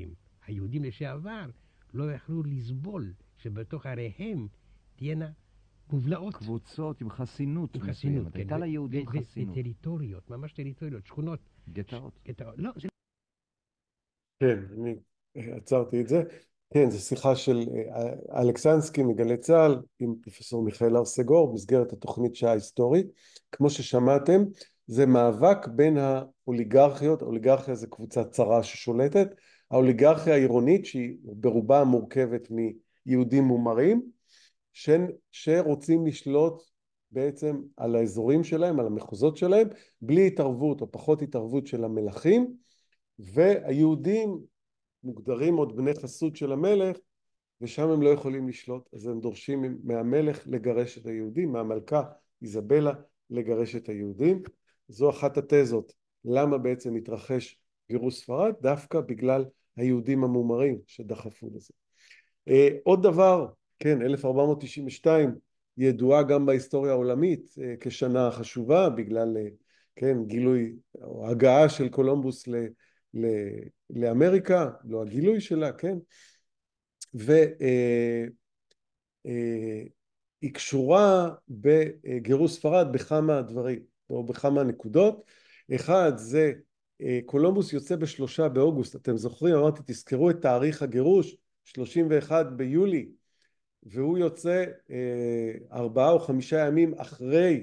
היהודים לשעבר לא יכלו לסבול שבתוך עריהם תהיינה מובלעות. קבוצות עם חסינות עם מסוימת. חסינות, כן. הייתה ליהודים חסינות. וטריטוריות, ממש טריטוריות, שכונות. גטאות. גטאות. לא, זה... כן, אני עצרתי את זה. כן, זו שיחה של אלכסנסקי מגלי צה"ל עם פרופסור מיכאל ארסגור במסגרת התוכנית שעה היסטורית. כמו ששמעתם, זה מאבק בין האוליגרכיות, האוליגרכיה זה קבוצה צרה ששולטת, האוליגרכיה העירונית שהיא ברובה מורכבת מיהודים מומרים, ש... שרוצים לשלוט בעצם על האזורים שלהם, על המחוזות שלהם, בלי התערבות או פחות התערבות של המלכים, והיהודים מוגדרים עוד בני חסות של המלך, ושם הם לא יכולים לשלוט, אז הם דורשים מהמלך לגרש את היהודים, מהמלכה איזבלה לגרש את היהודים. זו אחת התזות, למה בעצם התרחש גירוש ספרד, דווקא בגלל היהודים המומרים שדחפו לזה. עוד דבר, כן, אלף ארבע מאות תשעים ושתיים ידועה גם בהיסטוריה העולמית כשנה חשובה, בגלל, כן, גילוי או הגעה של קולומבוס ל, ל, לאמריקה, לא הגילוי שלה, כן, והיא קשורה בגירוש ספרד בכמה דברים, או בכמה נקודות. אחד זה, קולומבוס יוצא בשלושה באוגוסט, אתם זוכרים, אמרתי, תזכרו את תאריך הגירוש, שלושים ואחד ביולי, והוא יוצא ארבעה או חמישה ימים אחרי,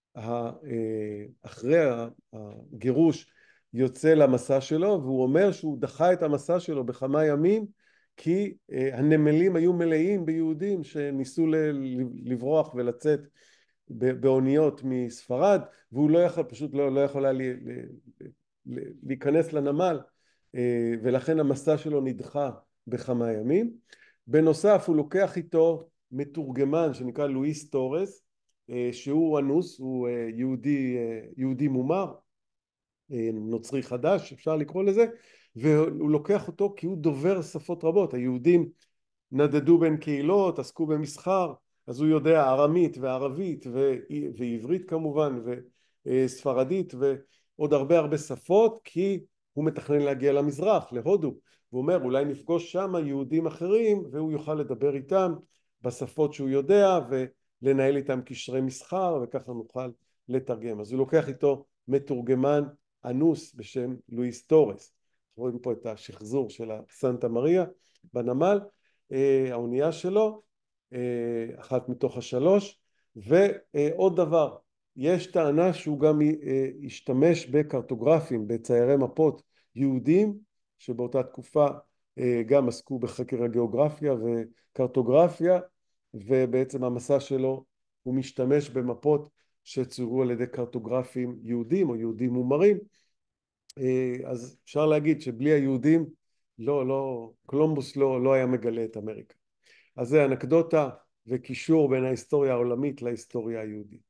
אחרי הגירוש, יוצא למסע שלו, והוא אומר שהוא דחה את המסע שלו בכמה ימים, כי הנמלים היו מלאים ביהודים שניסו לברוח ולצאת באוניות מספרד, והוא לא יכול, פשוט לא, לא יכול היה להיכנס לנמל, ולכן המסע שלו נדחה בכמה ימים. בנוסף הוא לוקח איתו מתורגמן שנקרא לואיס טורס, שהוא אנוס, הוא יהודי, יהודי מומר, נוצרי חדש אפשר לקרוא לזה, והוא לוקח אותו כי הוא דובר שפות רבות. היהודים נדדו בין קהילות, עסקו במסחר, אז הוא יודע ארמית וערבית ועברית כמובן וספרדית ועוד הרבה הרבה שפות, כי הוא מתכנן להגיע למזרח, להודו. הוא אומר אולי נפגוש שם יהודים אחרים והוא יוכל לדבר איתם בשפות שהוא יודע ולנהל איתם קשרי מסחר, וככה נוכל לתרגם. אז הוא לוקח איתו מתורגמן אנוס בשם לואיס טורס. רואים פה את השחזור של הסנטה מריה בנמל, האונייה שלו, אחת מתוך השלוש. ועוד דבר, יש טענה שהוא גם השתמש בקרטוגרפים, בציירי מפות יהודים, שבאותה תקופה גם עסקו בחקר הגיאוגרפיה וקרטוגרפיה, ובעצם המסע שלו הוא משתמש במפות שצוירו על ידי קרטוגרפים יהודים או יהודים מומרים. אז אפשר להגיד שבלי היהודים לא, לא, קולומבוס לא, לא היה מגלה את אמריקה. אז זה אנקדוטה וקישור בין ההיסטוריה העולמית להיסטוריה היהודית.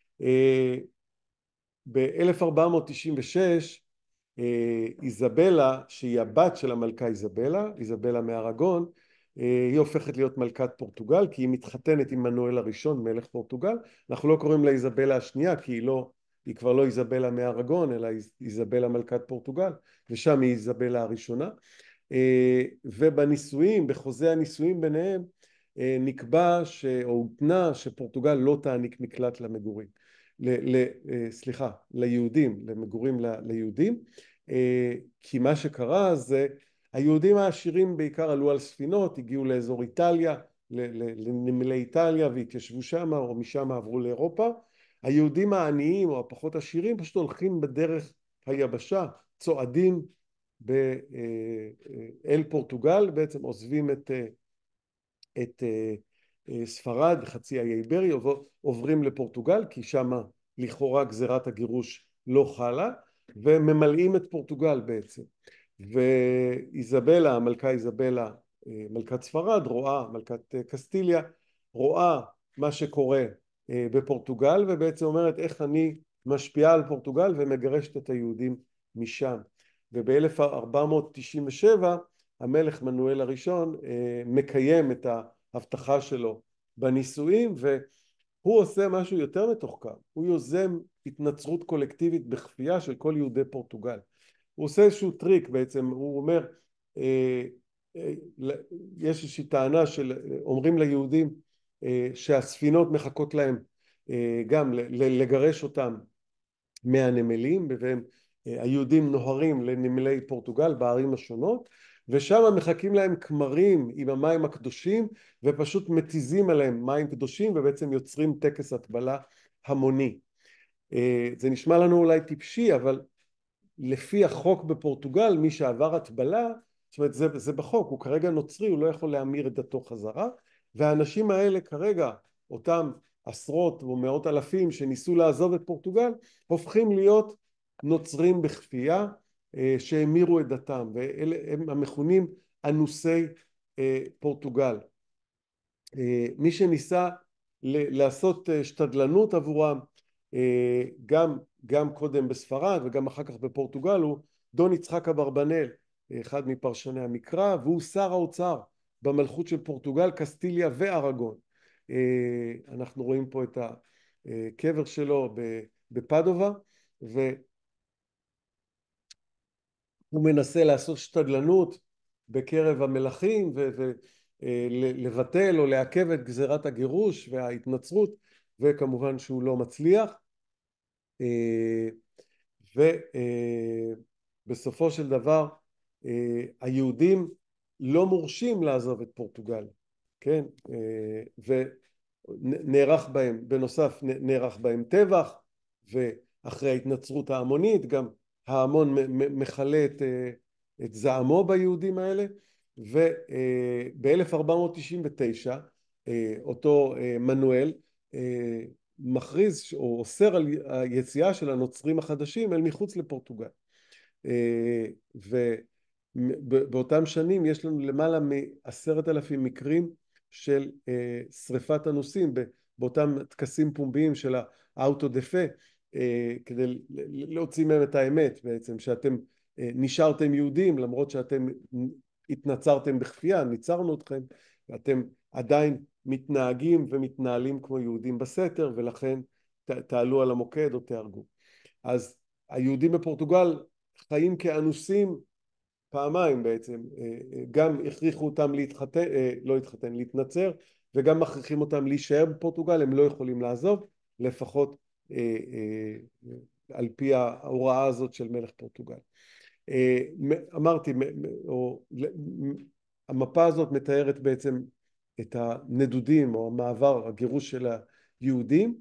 ב-אלף ארבע מאות תשעים ושש איזבלה, שהיא הבת של המלכה איזבלה, איזבלה מארגון, היא הופכת להיות מלכת פורטוגל, כי היא מתחתנת עם מנואל הראשון, מלך פורטוגל. אנחנו לא קוראים לה איזבלה השנייה, כי היא, לא, היא כבר לא איזבלה מארגון, אלא איזבלה מלכת פורטוגל, ושם היא איזבלה הראשונה. ובנישואים, בחוזה הנישואים ביניהם, נקבע ש... או הותנה שפורטוגל לא תעניק מקלט למגורים. ל... ל... סליחה, ליהודים, למגורים ל... ליהודים, כי מה שקרה זה, היהודים העשירים בעיקר עלו על ספינות, הגיעו לאזור איטליה, לנמלי איטליה והתיישבו שם, או משם עברו לאירופה. היהודים העניים או הפחות עשירים פשוט הולכים בדרך היבשה, צועדים ב... אל פורטוגל, בעצם עוזבים את, את ספרד, חצי האי איברי, עוברים לפורטוגל, כי שם לכאורה גזירת הגירוש לא חלה, וממלאים את פורטוגל בעצם. ואיזבלה, המלכה איזבלה, מלכת ספרד, רואה, מלכת קסטיליה, רואה מה שקורה בפורטוגל, ובעצם אומרת איך אני משפיעה על פורטוגל ומגרשת את היהודים משם. וב-אלף ארבע מאות תשעים ושבע המלך מנואל הראשון מקיים את ההבטחה שלו בנישואים, והוא עושה משהו יותר מתוחכם. הוא יוזם התנצרות קולקטיבית בכפייה של כל יהודי פורטוגל. הוא עושה איזשהו טריק בעצם, הוא אומר יש איזושהי טענה של אומרים ליהודים שהספינות מחכות להם גם לגרש אותם מהנמלים, והם היהודים נוהרים לנמלי פורטוגל בערים השונות, ושם מחכים להם כמרים עם המים הקדושים ופשוט מתיזים עליהם מים קדושים ובעצם יוצרים טקס הטבלה המוני. זה נשמע לנו אולי טיפשי, אבל לפי החוק בפורטוגל מי שעבר הטבלה, זאת אומרת זה, זה בחוק, הוא כרגע נוצרי, הוא לא יכול להמיר את דתו חזרה, והאנשים האלה כרגע, אותם עשרות או מאות אלפים שניסו לעזוב את פורטוגל, הופכים להיות נוצרים בכפייה שהמירו את דתם, ואלה הם המכונים אנוסי פורטוגל. מי שניסה לעשות שתדלנות עבורם גם, גם קודם בספרד וגם אחר כך בפורטוגל הוא דון יצחק אברבנאל, אחד מפרשני המקרא, והוא שר האוצר במלכות של פורטוגל, קסטיליה ואראגון. אנחנו רואים פה את הקבר שלו בפדובה, והוא מנסה לעשות שתדלנות בקרב המלכים ולבטל או לעכב את גזירת הגירוש וההתנצרות, וכמובן שהוא לא מצליח. ובסופו של דבר היהודים לא מורשים לעזוב את פורטוגל, כן? ונערך בהם, בנוסף נערך בהם טבח, ואחרי ההתנצרות ההמונית גם ההמון מכלה את, את זעמו ביהודים האלה, וב-אלף ארבע מאות תשעים ותשע אותו מנואל מכריז או אוסר על היציאה של הנוצרים החדשים אל מחוץ לפורטוגל. ובאותם שנים יש לנו למעלה מעשרת אלפים מקרים של שריפת אנוסים באותם טקסים פומביים של האוטו דה פה, כדי להוציא מהם את האמת בעצם, שאתם נשארתם יהודים למרות שאתם התנצרתם בכפייה, ניצרנו אתכם, ואתם עדיין מתנהגים ומתנהלים כמו יהודים בסתר, ולכן תעלו על המוקד או תהרגו. אז היהודים בפורטוגל חיים כאנוסים פעמיים בעצם, גם הכריחו אותם להתחתן, לא להתחתן, להתנצר, וגם מכריחים אותם להישאר בפורטוגל, הם לא יכולים לעזוב, לפחות על פי ההוראה הזאת של מלך פורטוגל. אמרתי, המפה הזאת מתארת בעצם את הנדודים או המעבר, הגירוש של היהודים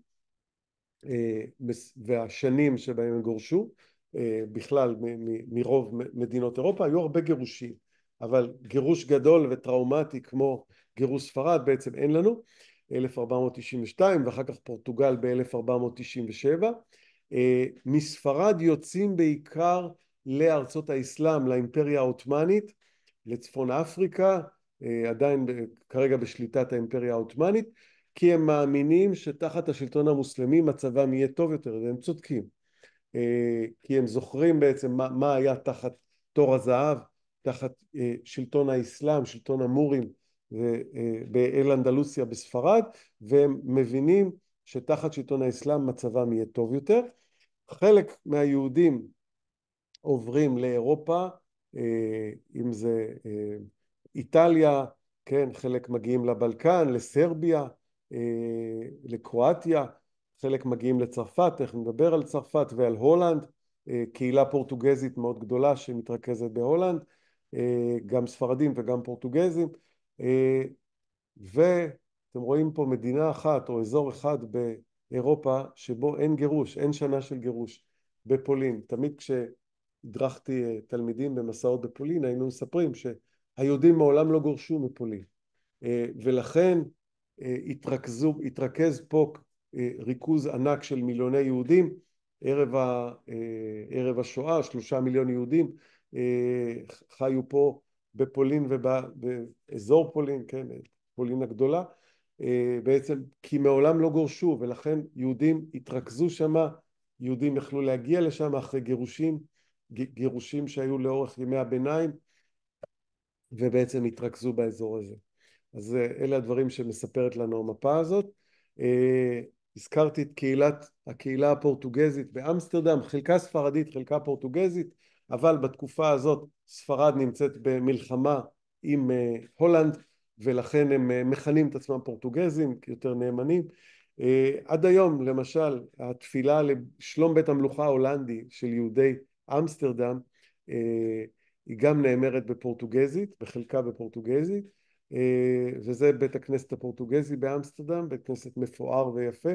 והשנים שבהם הם גורשו. בכלל מרוב מדינות אירופה היו הרבה גירושים, אבל גירוש גדול וטראומטי כמו גירוש ספרד בעצם אין לנו. אלף ארבע מאות תשעים ושתיים ואחר כך פורטוגל ב-אלף ארבע מאות תשעים ושבע. מספרד יוצאים בעיקר לארצות האסלאם, לאימפריה העות'מאנית, לצפון אפריקה, עדיין כרגע בשליטת האימפריה העות'מאנית, כי הם מאמינים שתחת השלטון המוסלמי מצבם יהיה טוב יותר, והם צודקים, כי הם זוכרים בעצם מה, מה היה תחת תור הזהב, תחת שלטון האסלאם, שלטון המורים באל אנדלוסיה בספרד, והם מבינים שתחת שלטון האסלאם מצבם יהיה טוב יותר. חלק מהיהודים עוברים לאירופה, אם זה איטליה, כן, חלק מגיעים לבלקן, לסרביה, לקרואטיה, חלק מגיעים לצרפת, איך נדבר על צרפת ועל הולנד, קהילה פורטוגזית מאוד גדולה שמתרכזת בהולנד, גם ספרדים וגם פורטוגזים, ואתם רואים פה מדינה אחת או אזור אחד באירופה שבו אין גירוש, אין שנה של גירוש, בפולין. תמיד כשהדרכתי תלמידים במסעות בפולין היינו מספרים שהיהודים מעולם לא גורשו מפולין, ולכן התרכזו, התרכז פה ריכוז ענק של מיליוני יהודים. ערב, ה, ערב השואה שלושה מיליון יהודים חיו פה בפולין ובאזור פולין, כן, פולין הגדולה, בעצם כי מעולם לא גורשו, ולכן יהודים התרכזו שם, יהודים יכלו להגיע לשם אחרי גירושים, גירושים שהיו לאורך ימי הביניים, ובעצם התרכזו באזור הזה. אז אלה הדברים שמספרת לנו המפה הזאת. הזכרתי את קהילת, הקהילה הפורטוגזית באמסטרדם, חלקה ספרדית, חלקה פורטוגזית, אבל בתקופה הזאת ספרד נמצאת במלחמה עם הולנד, ולכן הם מכנים את עצמם פורטוגזים, יותר נאמנים. עד היום, למשל, התפילה לשלום בית המלוכה ההולנדי של יהודי אמסטרדם, היא גם נאמרת בפורטוגזית, בחלקה בפורטוגזית, וזה בית הכנסת הפורטוגזי באמסטרדם, בית כנסת מפואר ויפה,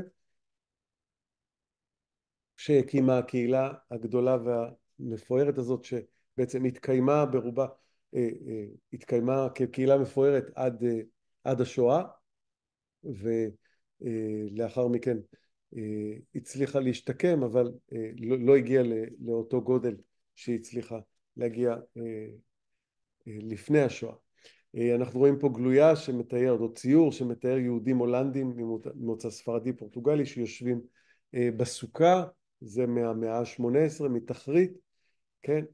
שהקימה הקהילה הגדולה והמפוארת הזאת, שבעצם התקיימה ברובה, התקיימה כקהילה מפוארת עד, עד השואה, ולאחר מכן הצליחה להשתקם, אבל לא, לא הגיעה לאותו גודל שהצליחה להגיע לפני השואה. אנחנו רואים פה גלויה שמתאר, או ציור שמתאר יהודים הולנדים ממוצא ספרדי פורטוגלי שיושבים בסוכה, זה מהמאה ה-שמונה עשרה, מתחרית, כן,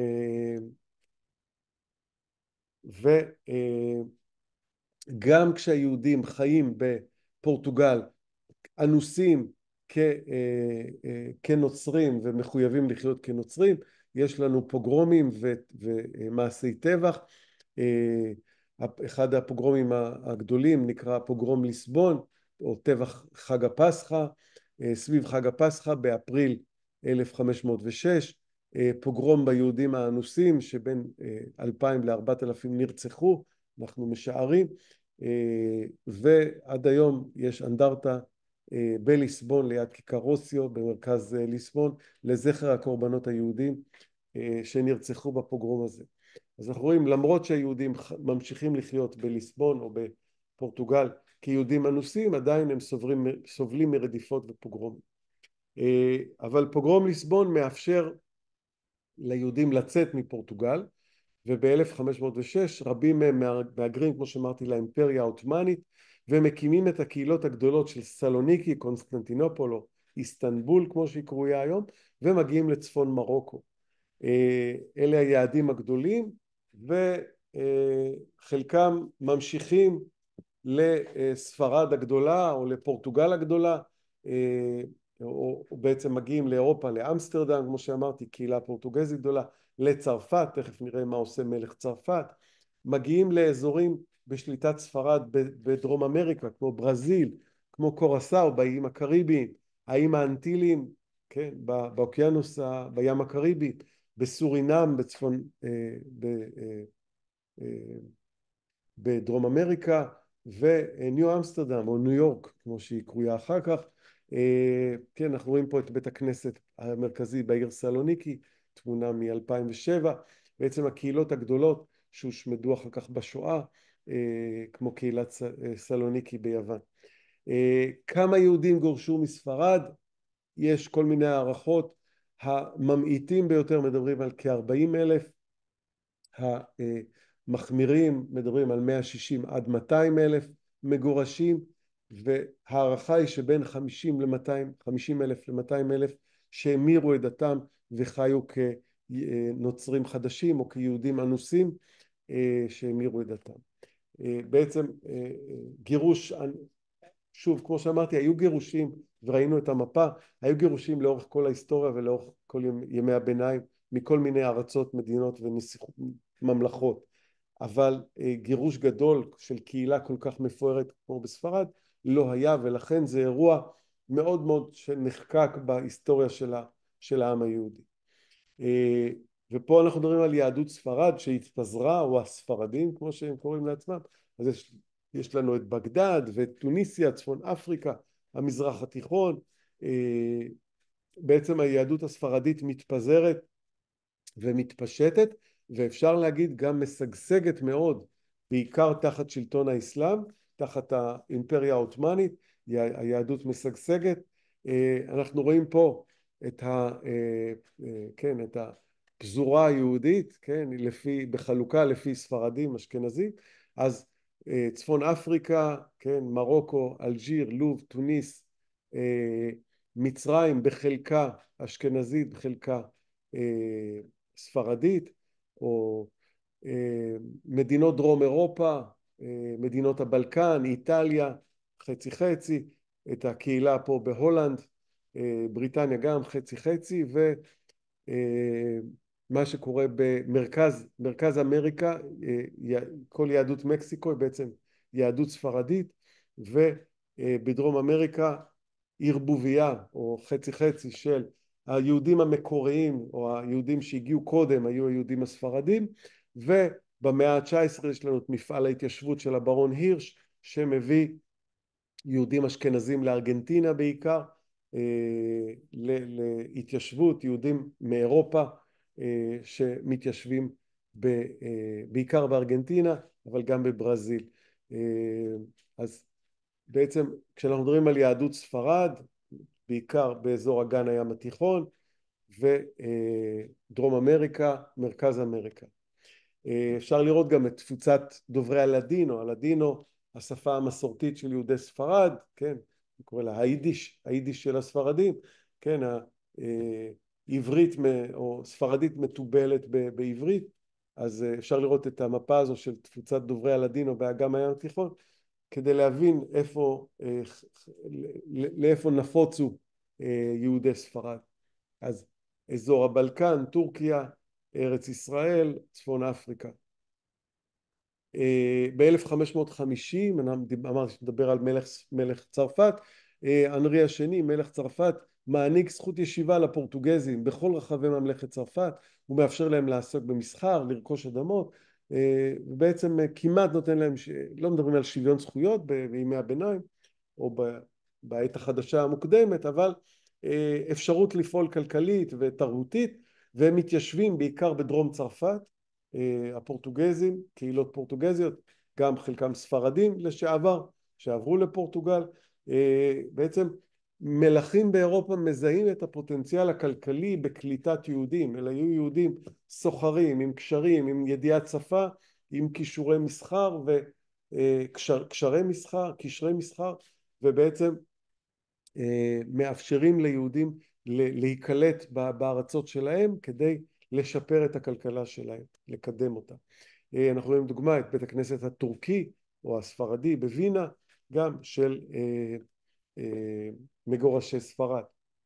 וגם כשהיהודים חיים בפורטוגל אנוסים כנוצרים ומחויבים לחיות כנוצרים, יש לנו פוגרומים ומעשי טבח. אחד הפוגרומים הגדולים נקרא פוגרום ליסבון, או טבח חג הפסחא, סביב חג הפסחא באפריל אלף חמש מאות ושש, פוגרום ביהודים האנוסים שבין אלפיים לארבעת אלפים נרצחו, אנחנו משערים, ועד היום יש אנדרטה בליסבון ליד כיכר רוסיו במרכז ליסבון לזכר הקורבנות היהודים שנרצחו בפוגרום הזה. אז אנחנו רואים, למרות שהיהודים ממשיכים לחיות בליסבון או בפורטוגל כיהודים אנוסים, עדיין הם סובלים, סובלים מרדיפות ופוגרומים. אבל פוגרום ליסבון מאפשר ליהודים לצאת מפורטוגל, וב-אלף חמש מאות ושש רבים מהם מהגרים, כמו שאמרתי, לאימפריה העות'מאנית, ומקימים את הקהילות הגדולות של סלוניקי, קונסטנטינופול או איסטנבול כמו שהיא קרויה היום, ומגיעים לצפון מרוקו. אלה היעדים הגדולים, וחלקם ממשיכים לספרד הגדולה או לפורטוגל הגדולה, או, או בעצם מגיעים לאירופה, לאמסטרדם, כמו שאמרתי, קהילה פורטוגזית גדולה, לצרפת, תכף נראה מה עושה מלך צרפת, מגיעים לאזורים בשליטת ספרד בדרום אמריקה, כמו ברזיל, כמו קורסאו, באיים הקריביים, האיים האנטיליים, כן, באוקיינוס, בים הקריבי, בסורינם, בצפון, ב, בדרום אמריקה, וניו אמסטרדם, או ניו יורק, כמו שהיא קרויה אחר כך. כן, אנחנו רואים פה את בית הכנסת המרכזי בעיר סלוניקי, תמונה מ-אלפיים ושבע, בעצם הקהילות הגדולות שהושמדו אחר כך בשואה, כמו קהילת סלוניקי ביוון. כמה יהודים גורשו מספרד? יש כל מיני הערכות, הממעיטים ביותר מדברים על כ-ארבעים אלף, המחמירים מדברים על מאה ושישים עד מאתיים אלף מגורשים, והערכה היא שבין חמישים ל-מאתיים, חמישים אלף ל-מאתיים אלף שהמירו את דתם וחיו כנוצרים חדשים או כיהודים אנוסים שהמירו את דתם. בעצם גירוש, שוב כמו שאמרתי, היו גירושים וראינו את המפה, היו גירושים לאורך כל ההיסטוריה ולאורך כל ימי הביניים מכל מיני ארצות, מדינות וממלכות, אבל גירוש גדול של קהילה כל כך מפוארת כמו בספרד לא היה, ולכן זה אירוע מאוד מאוד שנחקק בהיסטוריה של, ה, של העם היהודי. ופה אנחנו מדברים על יהדות ספרד שהתפזרה, או הספרדים כמו שהם קוראים לעצמם. אז יש, יש לנו את בגדד ואת טוניסיה, צפון אפריקה, המזרח התיכון. בעצם היהדות הספרדית מתפזרת ומתפשטת, ואפשר להגיד גם משגשגת מאוד, בעיקר תחת שלטון האסלאם, תחת האימפריה העות'מאנית, היהדות משגשגת. אנחנו רואים פה את ה, כן, את הפזורה היהודית, כן, לפי, בחלוקה לפי ספרדים, אשכנזים. אז צפון אפריקה, כן, מרוקו, אלג'יר, לוב, טוניס, מצרים בחלקה אשכנזית, בחלקה ספרדית, או מדינות דרום אירופה, מדינות הבלקן, איטליה, חצי חצי, את הקהילה פה בהולנד, בריטניה גם חצי חצי, מה שקורה במרכז, מרכז אמריקה, כל יהדות מקסיקו היא בעצם יהדות ספרדית, ובדרום אמריקה ערבוביה או חצי חצי של היהודים המקוריים או היהודים שהגיעו קודם היו היהודים הספרדים, ובמאה ה-תשע עשרה יש לנו את מפעל ההתיישבות של הברון הירש שמביא יהודים אשכנזים לארגנטינה בעיקר, להתיישבות יהודים מאירופה שמתיישבים בעיקר בארגנטינה אבל גם בברזיל. אז בעצם כשאנחנו מדברים על יהדות ספרד, בעיקר באזור אגן הים התיכון ודרום אמריקה, מרכז אמריקה. אפשר לראות גם את תפוצת דוברי הלדינו, הלדינו השפה המסורתית של יהודי ספרד, כן, אני קורא לה היידיש, היידיש של הספרדים, כן, העברית או ספרדית מתובלת בעברית, אז אפשר לראות את המפה הזו של תפוצת דוברי הלדינו באגם הים התיכון, כדי להבין איפה, לאיפה נפוצו יהודי ספרד. אז אזור הבלקן, טורקיה, ארץ ישראל, צפון אפריקה. ב-אלף חמש מאות וחמישים, אמרתי שנדבר על מלך, מלך צרפת, אנרי השני, מלך צרפת, מעניק זכות ישיבה לפורטוגזים בכל רחבי ממלכת צרפת, הוא מאפשר להם לעסוק במסחר, לרכוש אדמות, ובעצם כמעט נותן להם, לא מדברים על שוויון זכויות בימי הביניים, או בעת החדשה המוקדמת, אבל אפשרות לפעול כלכלית ותרבותית, והם מתיישבים בעיקר בדרום צרפת, הפורטוגזים, קהילות פורטוגזיות, גם חלקם ספרדים לשעבר, שעברו לפורטוגל, בעצם מלכים באירופה מזהים את הפוטנציאל הכלכלי בקליטת יהודים, אלה היו יהודים סוחרים, עם קשרים, עם ידיעת שפה, עם קישורי מסחר וקשרי מסחר, קשרי מסחר, ובעצם מאפשרים ליהודים להיקלט בארצות שלהם כדי לשפר את הכלכלה שלהם, לקדם אותה. אנחנו רואים דוגמה את בית הכנסת הטורקי או הספרדי בווינה, גם של מגורשי ספרד,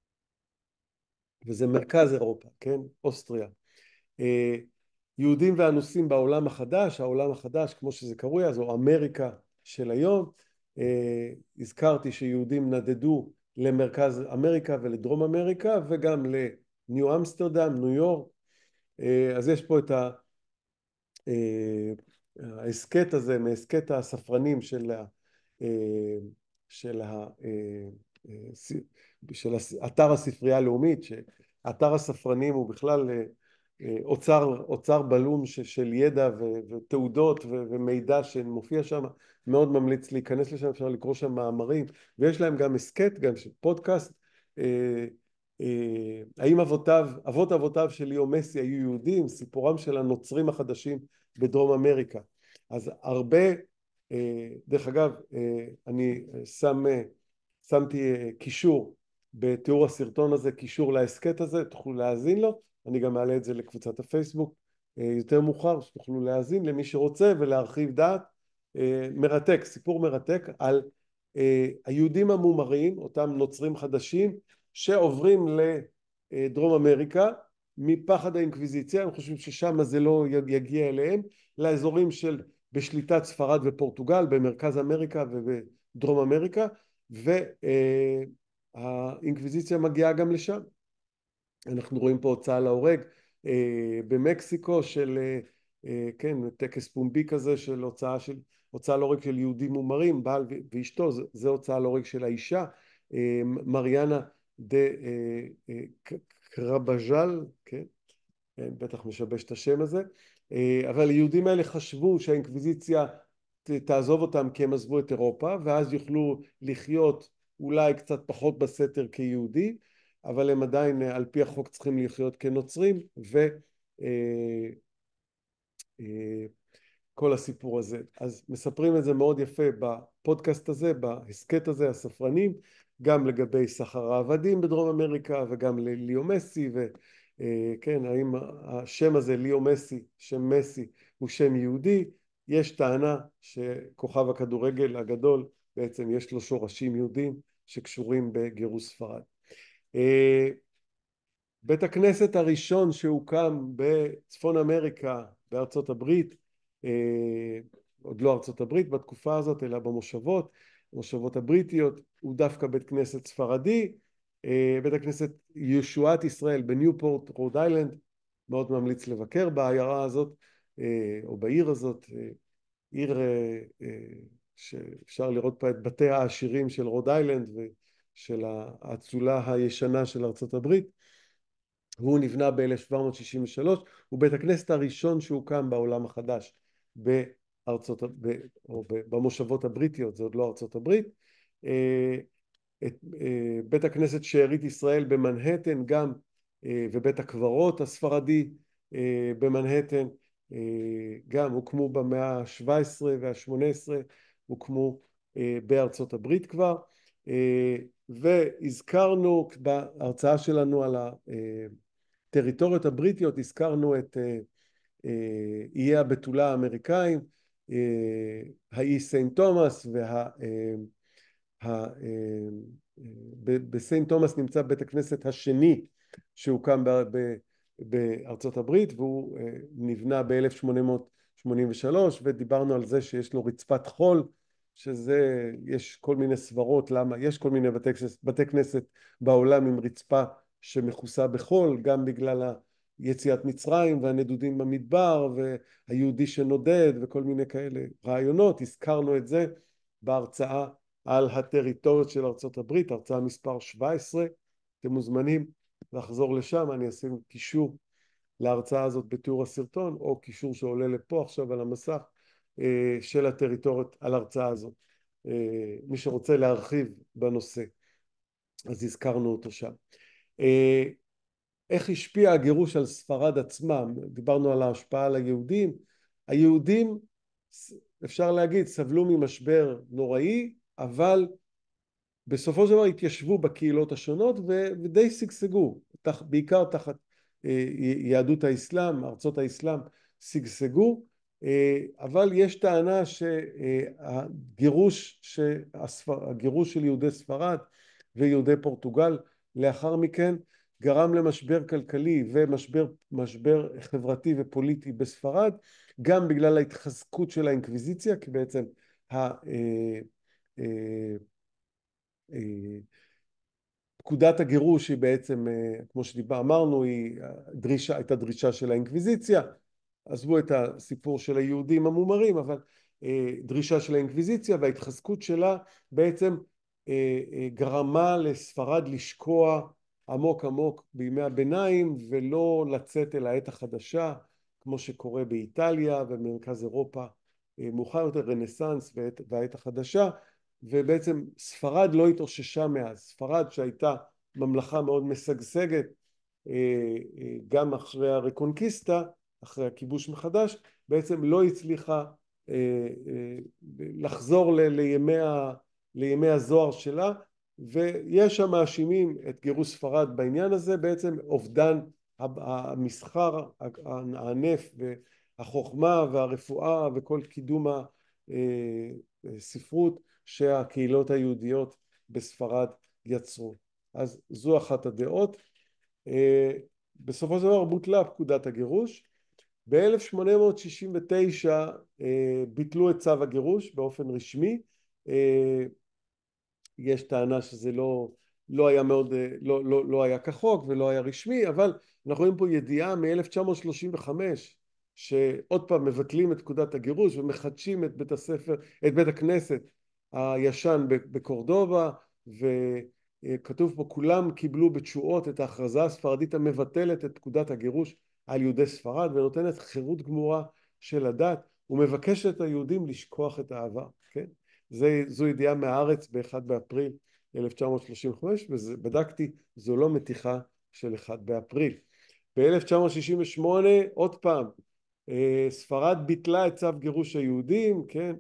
וזה מרכז אירופה, כן? אוסטריה. יהודים ואנוסים בעולם החדש, העולם החדש כמו שזה קרוי אז, או אמריקה של היום. הזכרתי שיהודים נדדו למרכז אמריקה ולדרום אמריקה וגם לניו אמסטרדם, ניו יורק. אז יש פה את העסקת הזה, מעסקת הספרנים של ה... של ה... של אתר הספרייה הלאומית, שאתר הספרנים הוא בכלל אוצר, אוצר בלום של ידע ותעודות ומידע שמופיע שם. מאוד ממליץ להיכנס לשם, אפשר לקרוא שם מאמרים, ויש להם גם הסקט, גם של פודקאסט, האם אבותיו, אבות אבותיו של ליאו מסי היו יהודים, סיפורם של הנוצרים החדשים בדרום אמריקה. אז הרבה, דרך אגב, אני שם, שמתי קישור בתיאור הסרטון הזה, קישור להסקט הזה, תוכלו להאזין לו, אני גם מעלה את זה לקבוצת הפייסבוק יותר מאוחר, שתוכלו להאזין למי שרוצה ולהרחיב דעת. מרתק, סיפור מרתק על היהודים המומרים, אותם נוצרים חדשים, שעוברים לדרום אמריקה מפחד האינקוויזיציה, הם חושבים ששם זה לא יגיע אליהם, לאזורים של בשליטת ספרד ופורטוגל, במרכז אמריקה ובדרום אמריקה, והאינקוויזיציה מגיעה גם לשם. אנחנו רואים פה הוצאה להורג במקסיקו של, כן, טקס פומבי כזה של הוצאה של, הוצאה להורג של יהודים מומרים, בעל ואשתו, זה, זה הוצאה להורג של האישה, מריאנה דה קרבז'ל, כן, בטח משבש את השם הזה, אבל היהודים האלה חשבו שהאינקוויזיציה תעזוב אותם כי הם עזבו את אירופה, ואז יוכלו לחיות אולי קצת פחות בסתר כיהודי, אבל הם עדיין על פי החוק צריכים לחיות כנוצרים, וכל הסיפור הזה. אז מספרים את זה מאוד יפה בפודקאסט הזה, בהסקט הזה, הספרנים, גם לגבי סחר העבדים בדרום אמריקה, וגם לליאו מסי, וכן, האם השם הזה, ליאו מסי, שם מסי, הוא שם יהודי. יש טענה שכוכב הכדורגל הגדול, בעצם יש לו שורשים יהודים שקשורים בגירוש ספרד. בית הכנסת הראשון שהוקם בצפון אמריקה, בארצות הברית, אה, עוד לא ארצות הברית בתקופה הזאת, אלא במושבות, המושבות הבריטיות, הוא דווקא בית כנסת ספרדי, אה, בית הכנסת ישועת ישראל בניופורט, רוד איילנד, מאוד ממליץ לבקר בעיירה הזאת, אה, או בעיר הזאת, אה, עיר אה, אה, שאפשר לראות פה את בתי העשירים של רוד איילנד ושל האצולה הישנה של ארצות הברית. הוא נבנה ב-אלף שבע מאות שישים ושלוש, הוא בית הכנסת הראשון שהוקם בעולם החדש בארצות, ב, או במושבות הבריטיות, זה עוד לא ארצות הברית. את בית הכנסת שארית ישראל במנהטן גם, ובית הקברות הספרדי במנהטן גם הוקמו במאה ה-שבע עשרה וה-שמונה עשרה, הוקמו בארצות הברית כבר. והזכרנו בהרצאה שלנו על הטריטוריות הבריטיות, הזכרנו את איי הבתולה האמריקאים, האי סיינט תומאס, וה... בסיינט תומאס נמצא בית הכנסת השני שהוקם בארצות הברית, והוא נבנה ב-אלף שמונה מאות שמונים ושלוש, ודיברנו על זה שיש לו רצפת חול, שזה, יש כל מיני סברות למה, יש כל מיני בתי כנסת, בתי כנסת בעולם עם רצפה שמכוסה בחול, גם בגלל יציאת מצרים והנדודים במדבר והיהודי שנודד וכל מיני כאלה רעיונות. הזכרנו את זה בהרצאה על הטריטוריות של ארצות הברית, הרצאה מספר שבע עשרה, אתם מוזמנים לחזור לשם, אני אשים קישור להרצאה הזאת בתיאור הסרטון, או קישור שעולה לפה עכשיו על המסך של הטריטוריות על ההרצאה הזאת. מי שרוצה להרחיב בנושא, אז הזכרנו אותו שם. איך השפיע הגירוש על ספרד עצמם? דיברנו על ההשפעה על היהודים. היהודים, אפשר להגיד, סבלו ממשבר נוראי, אבל בסופו של דבר התיישבו בקהילות השונות ודי שגשגו, בעיקר תחת יהדות האסלאם, ארצות האסלאם שגשגו, אבל יש טענה שהגירוש, הגירוש של יהודי ספרד ויהודי פורטוגל לאחר מכן גרם למשבר כלכלי ומשבר משבר חברתי ופוליטי בספרד, גם בגלל ההתחזקות של האינקוויזיציה, כי בעצם ה פקודת הגירוש היא בעצם, כמו שאמרנו, היא דרישה, הייתה דרישה של האינקוויזיציה. עזבו את הסיפור של היהודים המומרים, אבל דרישה של האינקוויזיציה וההתחזקות שלה בעצם גרמה לספרד לשקוע עמוק עמוק בימי הביניים ולא לצאת אל העת החדשה, כמו שקורה באיטליה ובמרכז אירופה מאוחר יותר, רנסנס והעת החדשה. ובעצם ספרד לא התאוששה מאז. ספרד שהייתה ממלכה מאוד משגשגת גם אחרי הרקונקיסטה, אחרי הכיבוש מחדש, בעצם לא הצליחה לחזור לימי, לימי הזוהר שלה, ויש שם מאשימים את גירוש ספרד בעניין הזה, בעצם אובדן המסחר, הענף והחוכמה והרפואה וכל קידום הספרות שהקהילות היהודיות בספרד יצרו. אז זו אחת הדעות. בסופו של דבר בוטלה פקודת הגירוש. ב-אלף שמונה מאות שישים ותשע ביטלו את צו הגירוש באופן רשמי. יש טענה שזה לא, לא היה מאוד, לא, לא, לא היה כחוק ולא היה רשמי, אבל אנחנו רואים פה ידיעה מ-אלף תשע מאות שלושים וחמש, שעוד פעם מבטלים את פקודת הגירוש ומחדשים את בית הספר, את בית הכנסת הישן בקורדובה, וכתוב פה כולם קיבלו בתשואות את ההכרזה הספרדית המבטלת את פקודת הגירוש על יהודי ספרד ונותנת חירות גמורה של הדת ומבקשת את היהודים לשכוח את העבר. כן? זה, זו ידיעה מהארץ ב-אחד באפריל אלף תשע מאות שלושים וחמש, ובדקתי, זו לא מתיחה של אחד באפריל. ב-אלף תשע מאות שישים ושמונה עוד פעם ספרד ביטלה את צו גירוש היהודים, כן?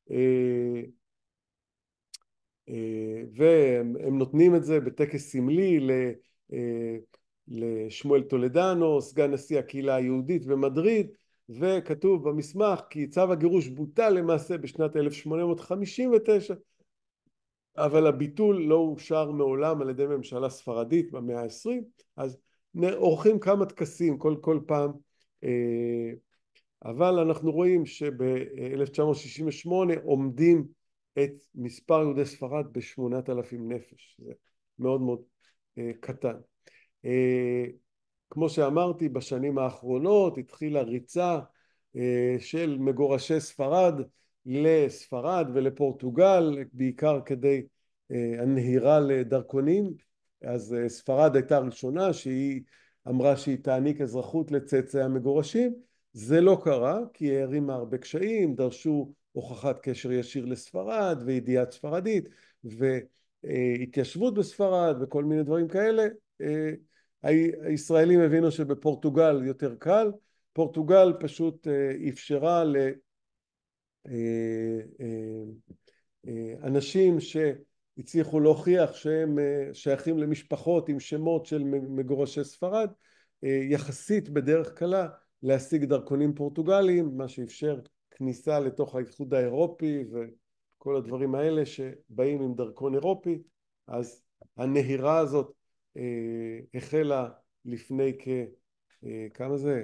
והם נותנים את זה בטקס סמלי לשמואל טולדנו, סגן נשיא הקהילה היהודית במדריד, וכתוב במסמך כי צו הגירוש בוטל למעשה בשנת אלף שמונה מאות חמישים ותשע, אבל הביטול לא אושר מעולם על ידי ממשלה ספרדית במאה ה-עשרים, אז עורכים כמה טקסים כל, כל פעם, אבל אנחנו רואים שב-אלף תשע מאות שישים ושמונה עומדים את מספר יהודי ספרד בשמונת אלפים נפש, זה מאוד מאוד קטן. כמו שאמרתי, בשנים האחרונות התחילה ריצה של מגורשי ספרד לספרד ולפורטוגל, בעיקר כדי הנהירה לדרכונים. אז ספרד הייתה ראשונה שהיא אמרה שהיא תעניק אזרחות לצאצאי המגורשים. זה לא קרה, כי היא הערימה הרבה קשיים, דרשו הוכחת קשר ישיר לספרד וידיעת ספרדית והתיישבות בספרד וכל מיני דברים כאלה. הישראלים הבינו שבפורטוגל יותר קל, פורטוגל פשוט אפשרה לאנשים שהצליחו להוכיח שהם שייכים למשפחות עם שמות של מגורשי ספרד, יחסית בדרך קלה להשיג דרכונים פורטוגליים, מה שאפשר כניסה לתוך האיחוד האירופי וכל הדברים האלה שבאים עם דרכון אירופי. אז הנהירה הזאת החלה לפני כ... כמה זה?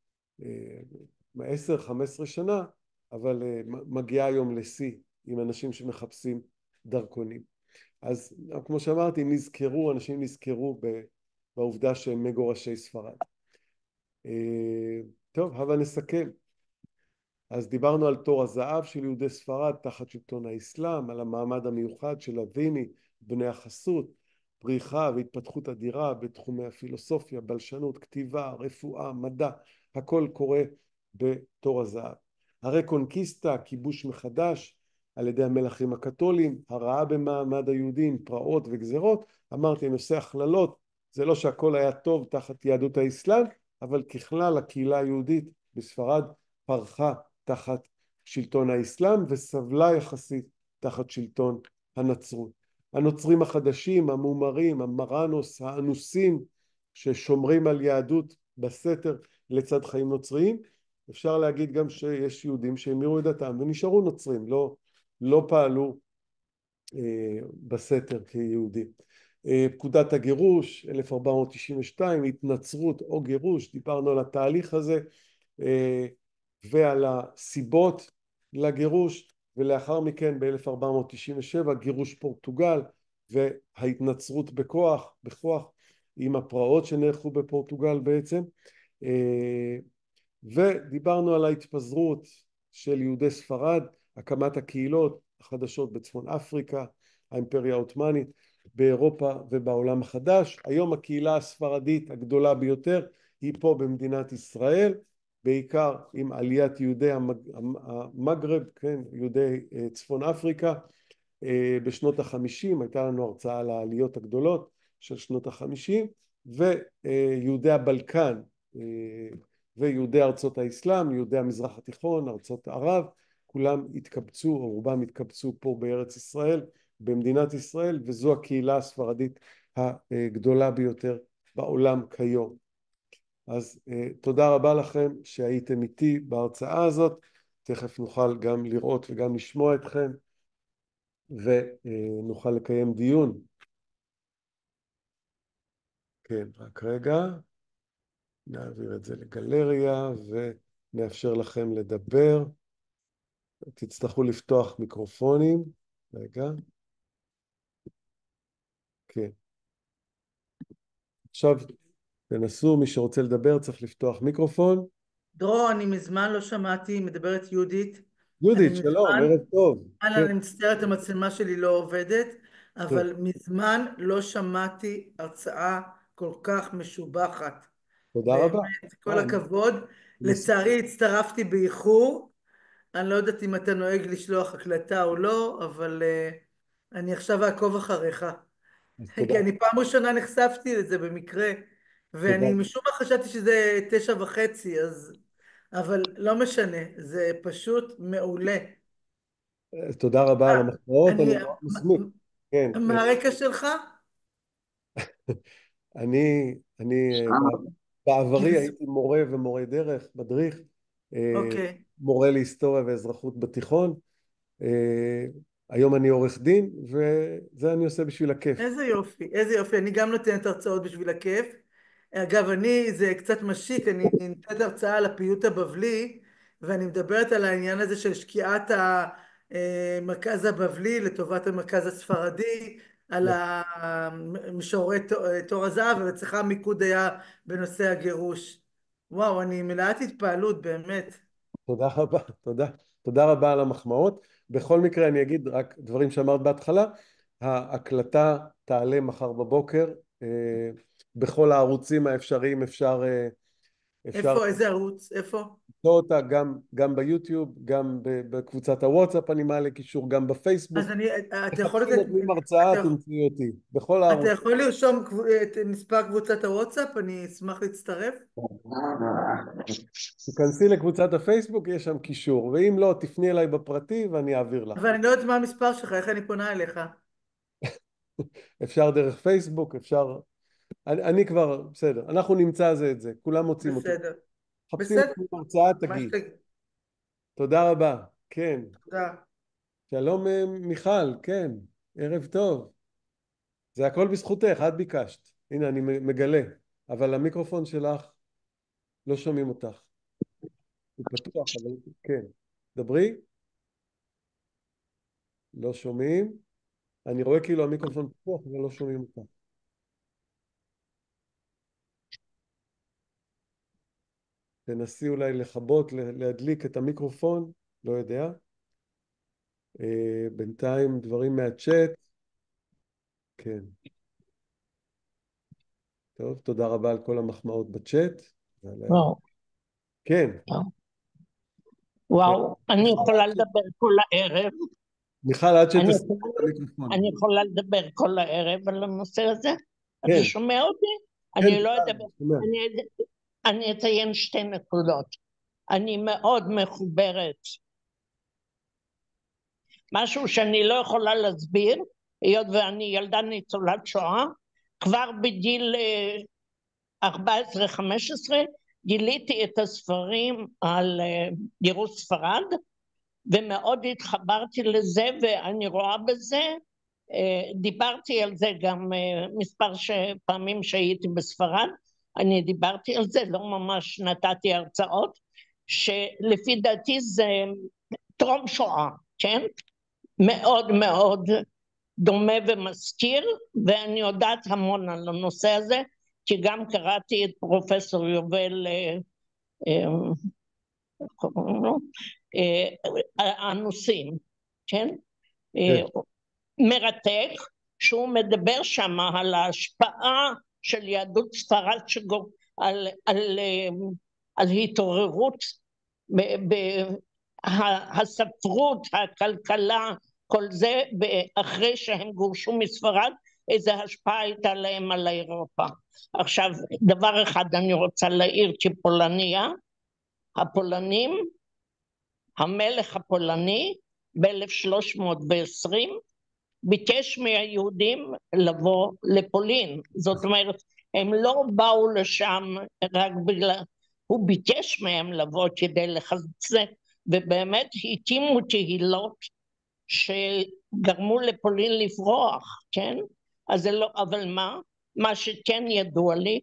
עשר חמש עשרה שנה, אבל מגיעה היום לשיא עם אנשים שמחפשים דרכונים. אז כמו שאמרתי, נזכרו, אנשים נזכרו בעובדה שהם מגורשי ספרד. טוב, אבל נסכם. אז דיברנו על תור הזהב של יהודי ספרד תחת שלטון האסלאם, על המעמד המיוחד של הדיני, בני החסות, פריחה והתפתחות אדירה בתחומי הפילוסופיה, בלשנות, כתיבה, רפואה, מדע, הכל קורה בתור הזהב. הרקונקיסטה, כיבוש מחדש על ידי המלכים הקתולים, הרעה במעמד היהודים, פרעות וגזרות. אמרתי, נושא הכללות, זה לא שהכל היה טוב תחת יהדות האסלאם, אבל ככלל הקהילה היהודית בספרד פרחה תחת שלטון האסלאם וסבלה יחסית תחת שלטון הנצרות. הנוצרים החדשים, המומרים, המרנוס, האנוסים, ששומרים על יהדות בסתר לצד חיים נוצריים. אפשר להגיד גם שיש יהודים שהמירו את דתם ונשארו נוצרים, לא, לא פעלו אה, בסתר כיהודים. אה, פקודת הגירוש, אלף ארבע מאות תשעים ושתיים, התנצרות או גירוש, דיברנו על התהליך הזה, אה, ועל הסיבות לגירוש, ולאחר מכן ב-אלף ארבע מאות תשעים ושבע גירוש פורטוגל וההתנצרות בכוח, בכוח עם הפרעות שנערכו בפורטוגל בעצם, ודיברנו על ההתפזרות של יהודי ספרד, הקמת הקהילות החדשות בצפון אפריקה, האימפריה העות'מאנית, באירופה ובעולם החדש. היום הקהילה הספרדית הגדולה ביותר היא פה במדינת ישראל, בעיקר עם עליית יהודי המגרב, כן, יהודי צפון אפריקה. בשנות החמישים הייתה לנו הרצאה על העליות הגדולות של שנות החמישים, ויהודי הבלקן ויהודי ארצות האסלאם, יהודי המזרח התיכון, ארצות ערב, כולם התקבצו, או רובם התקבצו פה בארץ ישראל, במדינת ישראל, וזו הקהילה הספרדית הגדולה ביותר בעולם כיום. אז תודה רבה לכם שהייתם איתי בהרצאה הזאת, תכף נוכל גם לראות וגם לשמוע אתכם, ונוכל לקיים דיון. כן, רק רגע, נעביר את זה לגלריה ונאפשר לכם לדבר. תצטרכו לפתוח מיקרופונים, רגע. כן. עכשיו תנסו, מי שרוצה לדבר צריך לפתוח מיקרופון. דרור, אני מזמן לא שמעתי, מדברת יהודית. יהודית, שלום, ערב טוב. אני מצטערת, המצלמה שלי לא עובדת, אבל מזמן לא שמעתי הרצאה כל כך משובחת. תודה רבה. באמת, כל הכבוד. לצערי הצטרפתי באיחור, אני לא יודעת אם אתה נוהג לשלוח הקלטה או לא, אבל אני עכשיו אעקוב אחריך. כי אני פעם ראשונה נחשפתי לזה במקרה, ואני משום מה חשבתי שזה תשע וחצי, אז... אבל לא משנה, זה פשוט מעולה. תודה רבה על המחמאות, אני מאוד מסמיק. מה הרקע שלך? אני, אני בעברי הייתי מורה ומורה דרך, מדריך, מורה להיסטוריה ואזרחות בתיכון. היום אני עורך דין, וזה אני עושה בשביל הכיף. איזה יופי, איזה יופי. אני גם נותנת הרצאות בשביל הכיף. אגב, אני, זה קצת משיק, אני נתת הרצאה על הפיוט הבבלי, ואני מדברת על העניין הזה של שקיעת המרכז הבבלי לטובת המרכז הספרדי, על משוררי תור הזהב, ואצלך המיקוד היה בנושא הגירוש. וואו, אני מלאת התפעלות, באמת. תודה רבה, תודה. תודה רבה על המחמאות. בכל מקרה אני אגיד רק דברים שאמרת בהתחלה. ההקלטה תעלה מחר בבוקר, בכל הערוצים האפשריים אפשר... אפשר איפה, איזה ערוץ? איפה? למצוא אותה גם, גם ביוטיוב, גם בקבוצת הוואטסאפ אני מעלה קישור, גם בפייסבוק. אז אני, אתה יכול תחפשי לתת... נותנים הרצאה, אתה, תמצאי אותי. בכל אתה הערוצים. יכול לרשום את מספר קבוצת הוואטסאפ? אני אשמח להצטרף. תכנסי לקבוצת הפייסבוק, יש שם קישור, ואם לא, תפני אליי בפרטי ואני אעביר לך. אבל אני לא יודעת מה המספר שלך, איך אני פונה אליך. אפשר דרך פייסבוק, אפשר... אני, אני כבר, בסדר, אנחנו נמצא זה את זה, כולם מוצאים אותי. בסדר. חפשים בסדר. את ההרצאה, מה תגיד. שתגיד. תודה רבה, כן. תודה. שלום מיכל, כן, ערב טוב. זה הכל בזכותך, את ביקשת. הנה, אני מגלה. אבל המיקרופון שלך, לא שומעים אותך. הוא פתוח, אבל כן. דברי. לא שומעים. אני רואה כאילו המיקרופון פתוח, אבל לא שומעים אותך. תנסי אולי לכבות, להדליק את המיקרופון, לא יודע. בינתיים דברים מהצ'אט. כן. טוב, תודה רבה על כל המחמאות בצ'אט. וואו. כן. וואו, אני יכולה לדבר כל הערב. מיכל, עד שתסתכל את המיקרופון. אני יכולה לדבר כל הערב על הנושא הזה? כן. אתה שומע אותי? כן, אני לא אדבר. שומע. אני, אני אציין שתי נקודות. אני מאוד מחוברת. משהו שאני לא יכולה להסביר, היות ואני ילדה ניצולת שואה, כבר בגיל ארבע עשרה חמש עשרה גיליתי את הספרים על גירוש ספרד, ומאוד התחברתי לזה, ואני רואה בזה, דיברתי על זה גם מספר פעמים שהייתי בספרד, אני דיברתי על זה, לא ממש נתתי הרצאות, שלפי דעתי זה טרום שואה, כן? מאוד מאוד דומה ומזכיר, ואני יודעת המון על הנושא הזה, כי גם קראתי את פרופסור יובל אנוסים, כן? מרתק, שהוא מדבר שם על ההשפעה של יהדות ספרד שגו, על, על, על התעוררות בהספרות, הכלכלה, כל זה, אחרי שהם גורשו מספרד, איזה השפעה הייתה להם על אירופה. עכשיו, דבר אחד אני רוצה להעיר כפולניה, הפולנים, המלך הפולני ב-אלף שלוש מאות ועשרים ביקש מהיהודים לבוא לפולין, זאת אומרת, הם לא באו לשם רק בגלל, הוא ביקש מהם לבוא כדי לחזק, ובאמת הקימו קהילות שגרמו לפולין לברוח, כן? אז זה לא, אבל מה? מה שכן ידוע לי,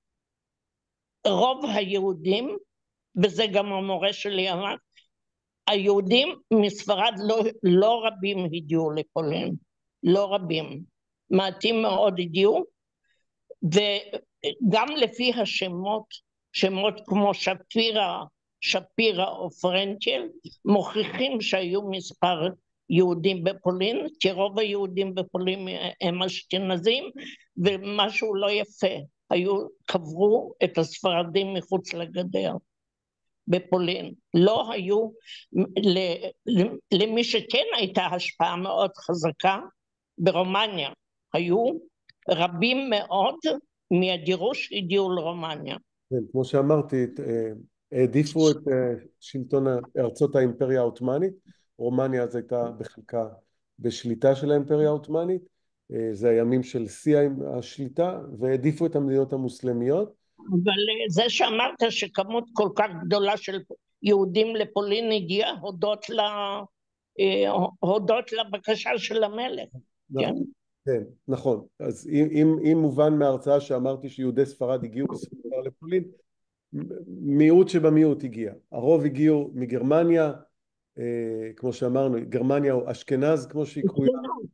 רוב היהודים, וזה גם המורה שלי אמר, היהודים מספרד לא, לא רבים הגיעו לפולין, לא רבים, מעטים מאוד הגיעו, וגם לפי השמות, שמות כמו שפירה, שפירה או פרנקל, מוכיחים שהיו מספר יהודים בפולין, כי רוב היהודים בפולין הם אשכנזים, ומשהו לא יפה, היו, קברו את הספרדים מחוץ לגדר. בפולין, לא היו, למי שכן הייתה השפעה מאוד חזקה, ברומניה, היו רבים מאוד מהגירוש הגיעו לרומניה. כן, כמו שאמרתי, העדיפו את שלטון ארצות האימפריה העות'מאנית, רומניה אז הייתה בחלקה בשליטה של האימפריה העות'מאנית, זה הימים של שיא השליטה, והעדיפו את המדינות המוסלמיות, אבל זה שאמרת שכמות כל כך גדולה של יהודים לפולין הגיעה הודות, לה, הודות לבקשה של המלך. נכון, כן? כן, נכון. אז אם, אם, אם מובן מההרצאה שאמרתי שיהודי ספרד הגיעו בסופו לפולין, מיעוט שבמיעוט הגיע. הרוב הגיעו מגרמניה, אה, כמו שאמרנו, גרמניה או אשכנז, כמו שיקראו,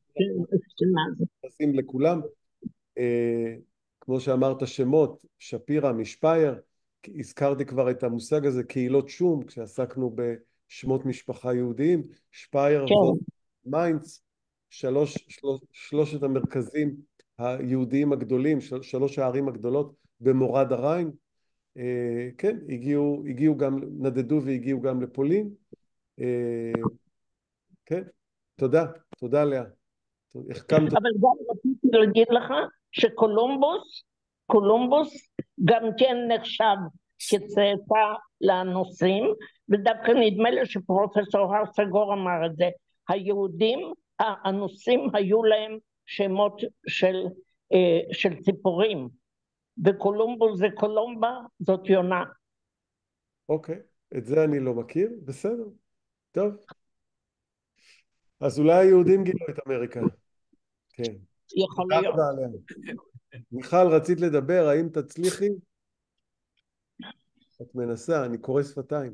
נשים לכולם. אה, כמו שאמרת, שמות, שפירא, משפייר, הזכרתי כבר את המושג הזה, קהילות שום, כשעסקנו בשמות משפחה יהודיים, שפייר ומיינץ, שלוש, שלוש, שלושת המרכזים היהודיים הגדולים, של, שלוש הערים הגדולות במורד הריין, אה, כן, הגיעו, הגיעו גם, נדדו והגיעו גם לפולין, אה, כן, תודה, תודה לאה. החכמת. אבל גם רציתי להגיד לך שקולומבוס, קולומבוס גם כן נחשב כצאצא לאנוסים, ודווקא נדמה לי שפרופסור הרסגור אמר את זה, היהודים, האנוסים היו להם שמות של, של ציפורים, וקולומבוס זה קולומבה, זאת יונה. אוקיי, את זה אני לא מכיר, בסדר, טוב. אז אולי היהודים גילו את אמריקה. כן. יכול להיות. מיכל, רצית לדבר, האם תצליחי? את מנסה, אני קורא שפתיים.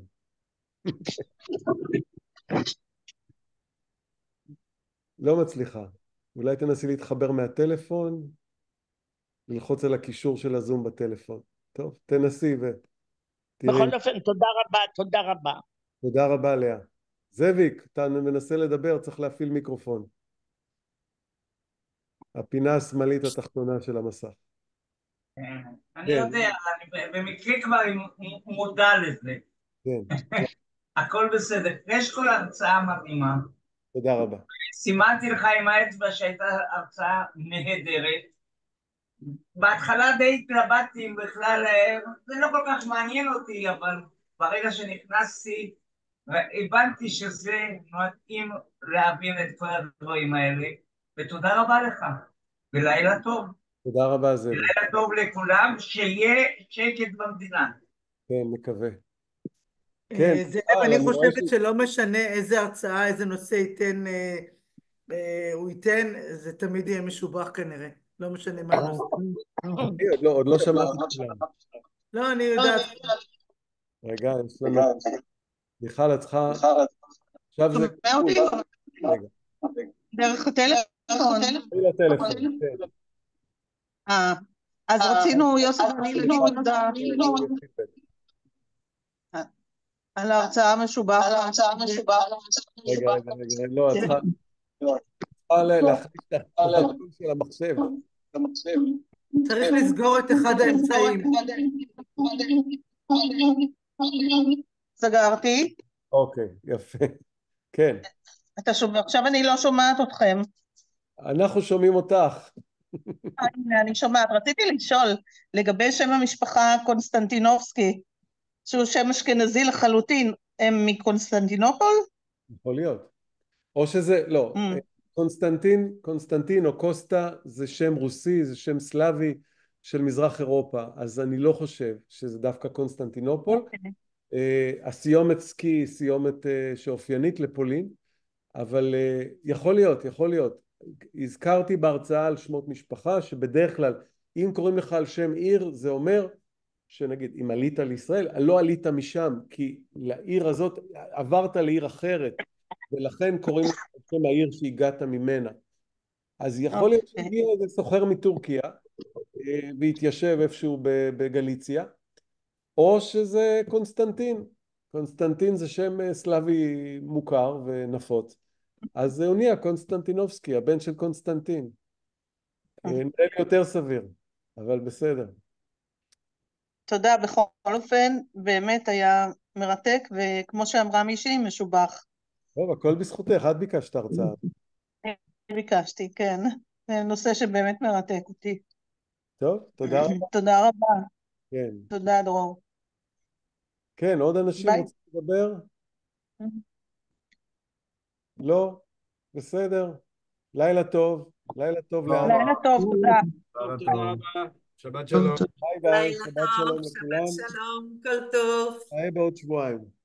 לא מצליחה. אולי תנסי להתחבר מהטלפון, ללחוץ על הקישור של הזום בטלפון. טוב, תנסי ותראי. בכל אופן, תודה רבה, תודה רבה. תודה רבה, לאה. זאביק, אתה מנסה לדבר, צריך להפעיל מיקרופון. הפינה השמאלית התחתונה של המסך. אני יודע, אני במקרה כבר מודע לזה. כן. הכל בסדר. יש כל הרצאה מדהימה. תודה רבה. סימנתי לך עם האצבע שהייתה הרצאה נהדרת. בהתחלה די התלבטתי אם בכלל, זה לא כל כך מעניין אותי, אבל ברגע שנכנסתי, הבנתי שזה מתאים להבין את כל הדברים האלה, ותודה רבה לך, ולילה טוב. תודה רבה, זאב. לילה טוב לכולם, שיהיה שקט במדינה. כן, מקווה. כן. זאב, אני חושבת שלא משנה איזה הרצאה, איזה נושא ייתן, הוא ייתן, זה תמיד יהיה משובח כנראה. לא משנה מה הנושא. עוד לא שמעתי כולם. לא, אני יודעת. רגע, יש לנו... מיכל, את צריכה... עכשיו זה... רגע. דרך הטלפון. דרך הטלפון, כן. אה, אז רצינו, יוסף, אני ללמוד על ההרצאה המשובחת. על ההרצאה המשובחת. רגע, רגע, רגע, לא, את צריכה... צריכה להכניס את הפרטים של המחשב. צריך לסגור את אחד האמצעים. סגרתי. אוקיי, יפה. כן. אתה שומע, עכשיו אני לא שומעת אתכם. אנחנו שומעים אותך. הנה, אני שומעת. רציתי לשאול לגבי שם המשפחה קונסטנטינובסקי, שהוא שם אשכנזי לחלוטין, הם מקונסטנטינופול? יכול להיות. או שזה, לא, קונסטנטין, קונסטנטין או קוסטה זה שם רוסי, זה שם סלאבי של מזרח אירופה, אז אני לא חושב שזה דווקא קונסטנטינופול. הסיומת סקי היא סיומת שאופיינית לפולין, אבל יכול להיות, יכול להיות. הזכרתי בהרצאה על שמות משפחה, שבדרך כלל אם קוראים לך על שם עיר, זה אומר שנגיד אם עלית לישראל, לא עלית משם, כי לעיר הזאת עברת לעיר אחרת, ולכן קוראים לך על שם העיר שהגעת ממנה. אז יכול להיות שהגיע איזה סוחר מטורקיה, והתיישב איפשהו בגליציה, או שזה קונסטנטין. קונסטנטין זה שם סלאבי מוכר ונפוץ. אז זה נהיה קונסטנטינובסקי, הבן של קונסטנטין. נראה לי יותר סביר, אבל בסדר. תודה, בכל אופן, באמת היה מרתק, וכמו שאמרה מישהי, משובח. טוב, הכל בזכותך, את ביקשת הרצאה. ביקשתי, כן. זה נושא שבאמת מרתק אותי. טוב, תודה רבה. תודה רבה. כן. תודה, דרור. כן, עוד אנשים רוצים לדבר? לא? בסדר. לילה טוב. לילה טוב לאן. לילה טוב, תודה. תודה רבה. שבת שלום. ביי ביי, שבת שלום לכולם. שבת שלום, כל טוב. ביי בעוד שבועיים.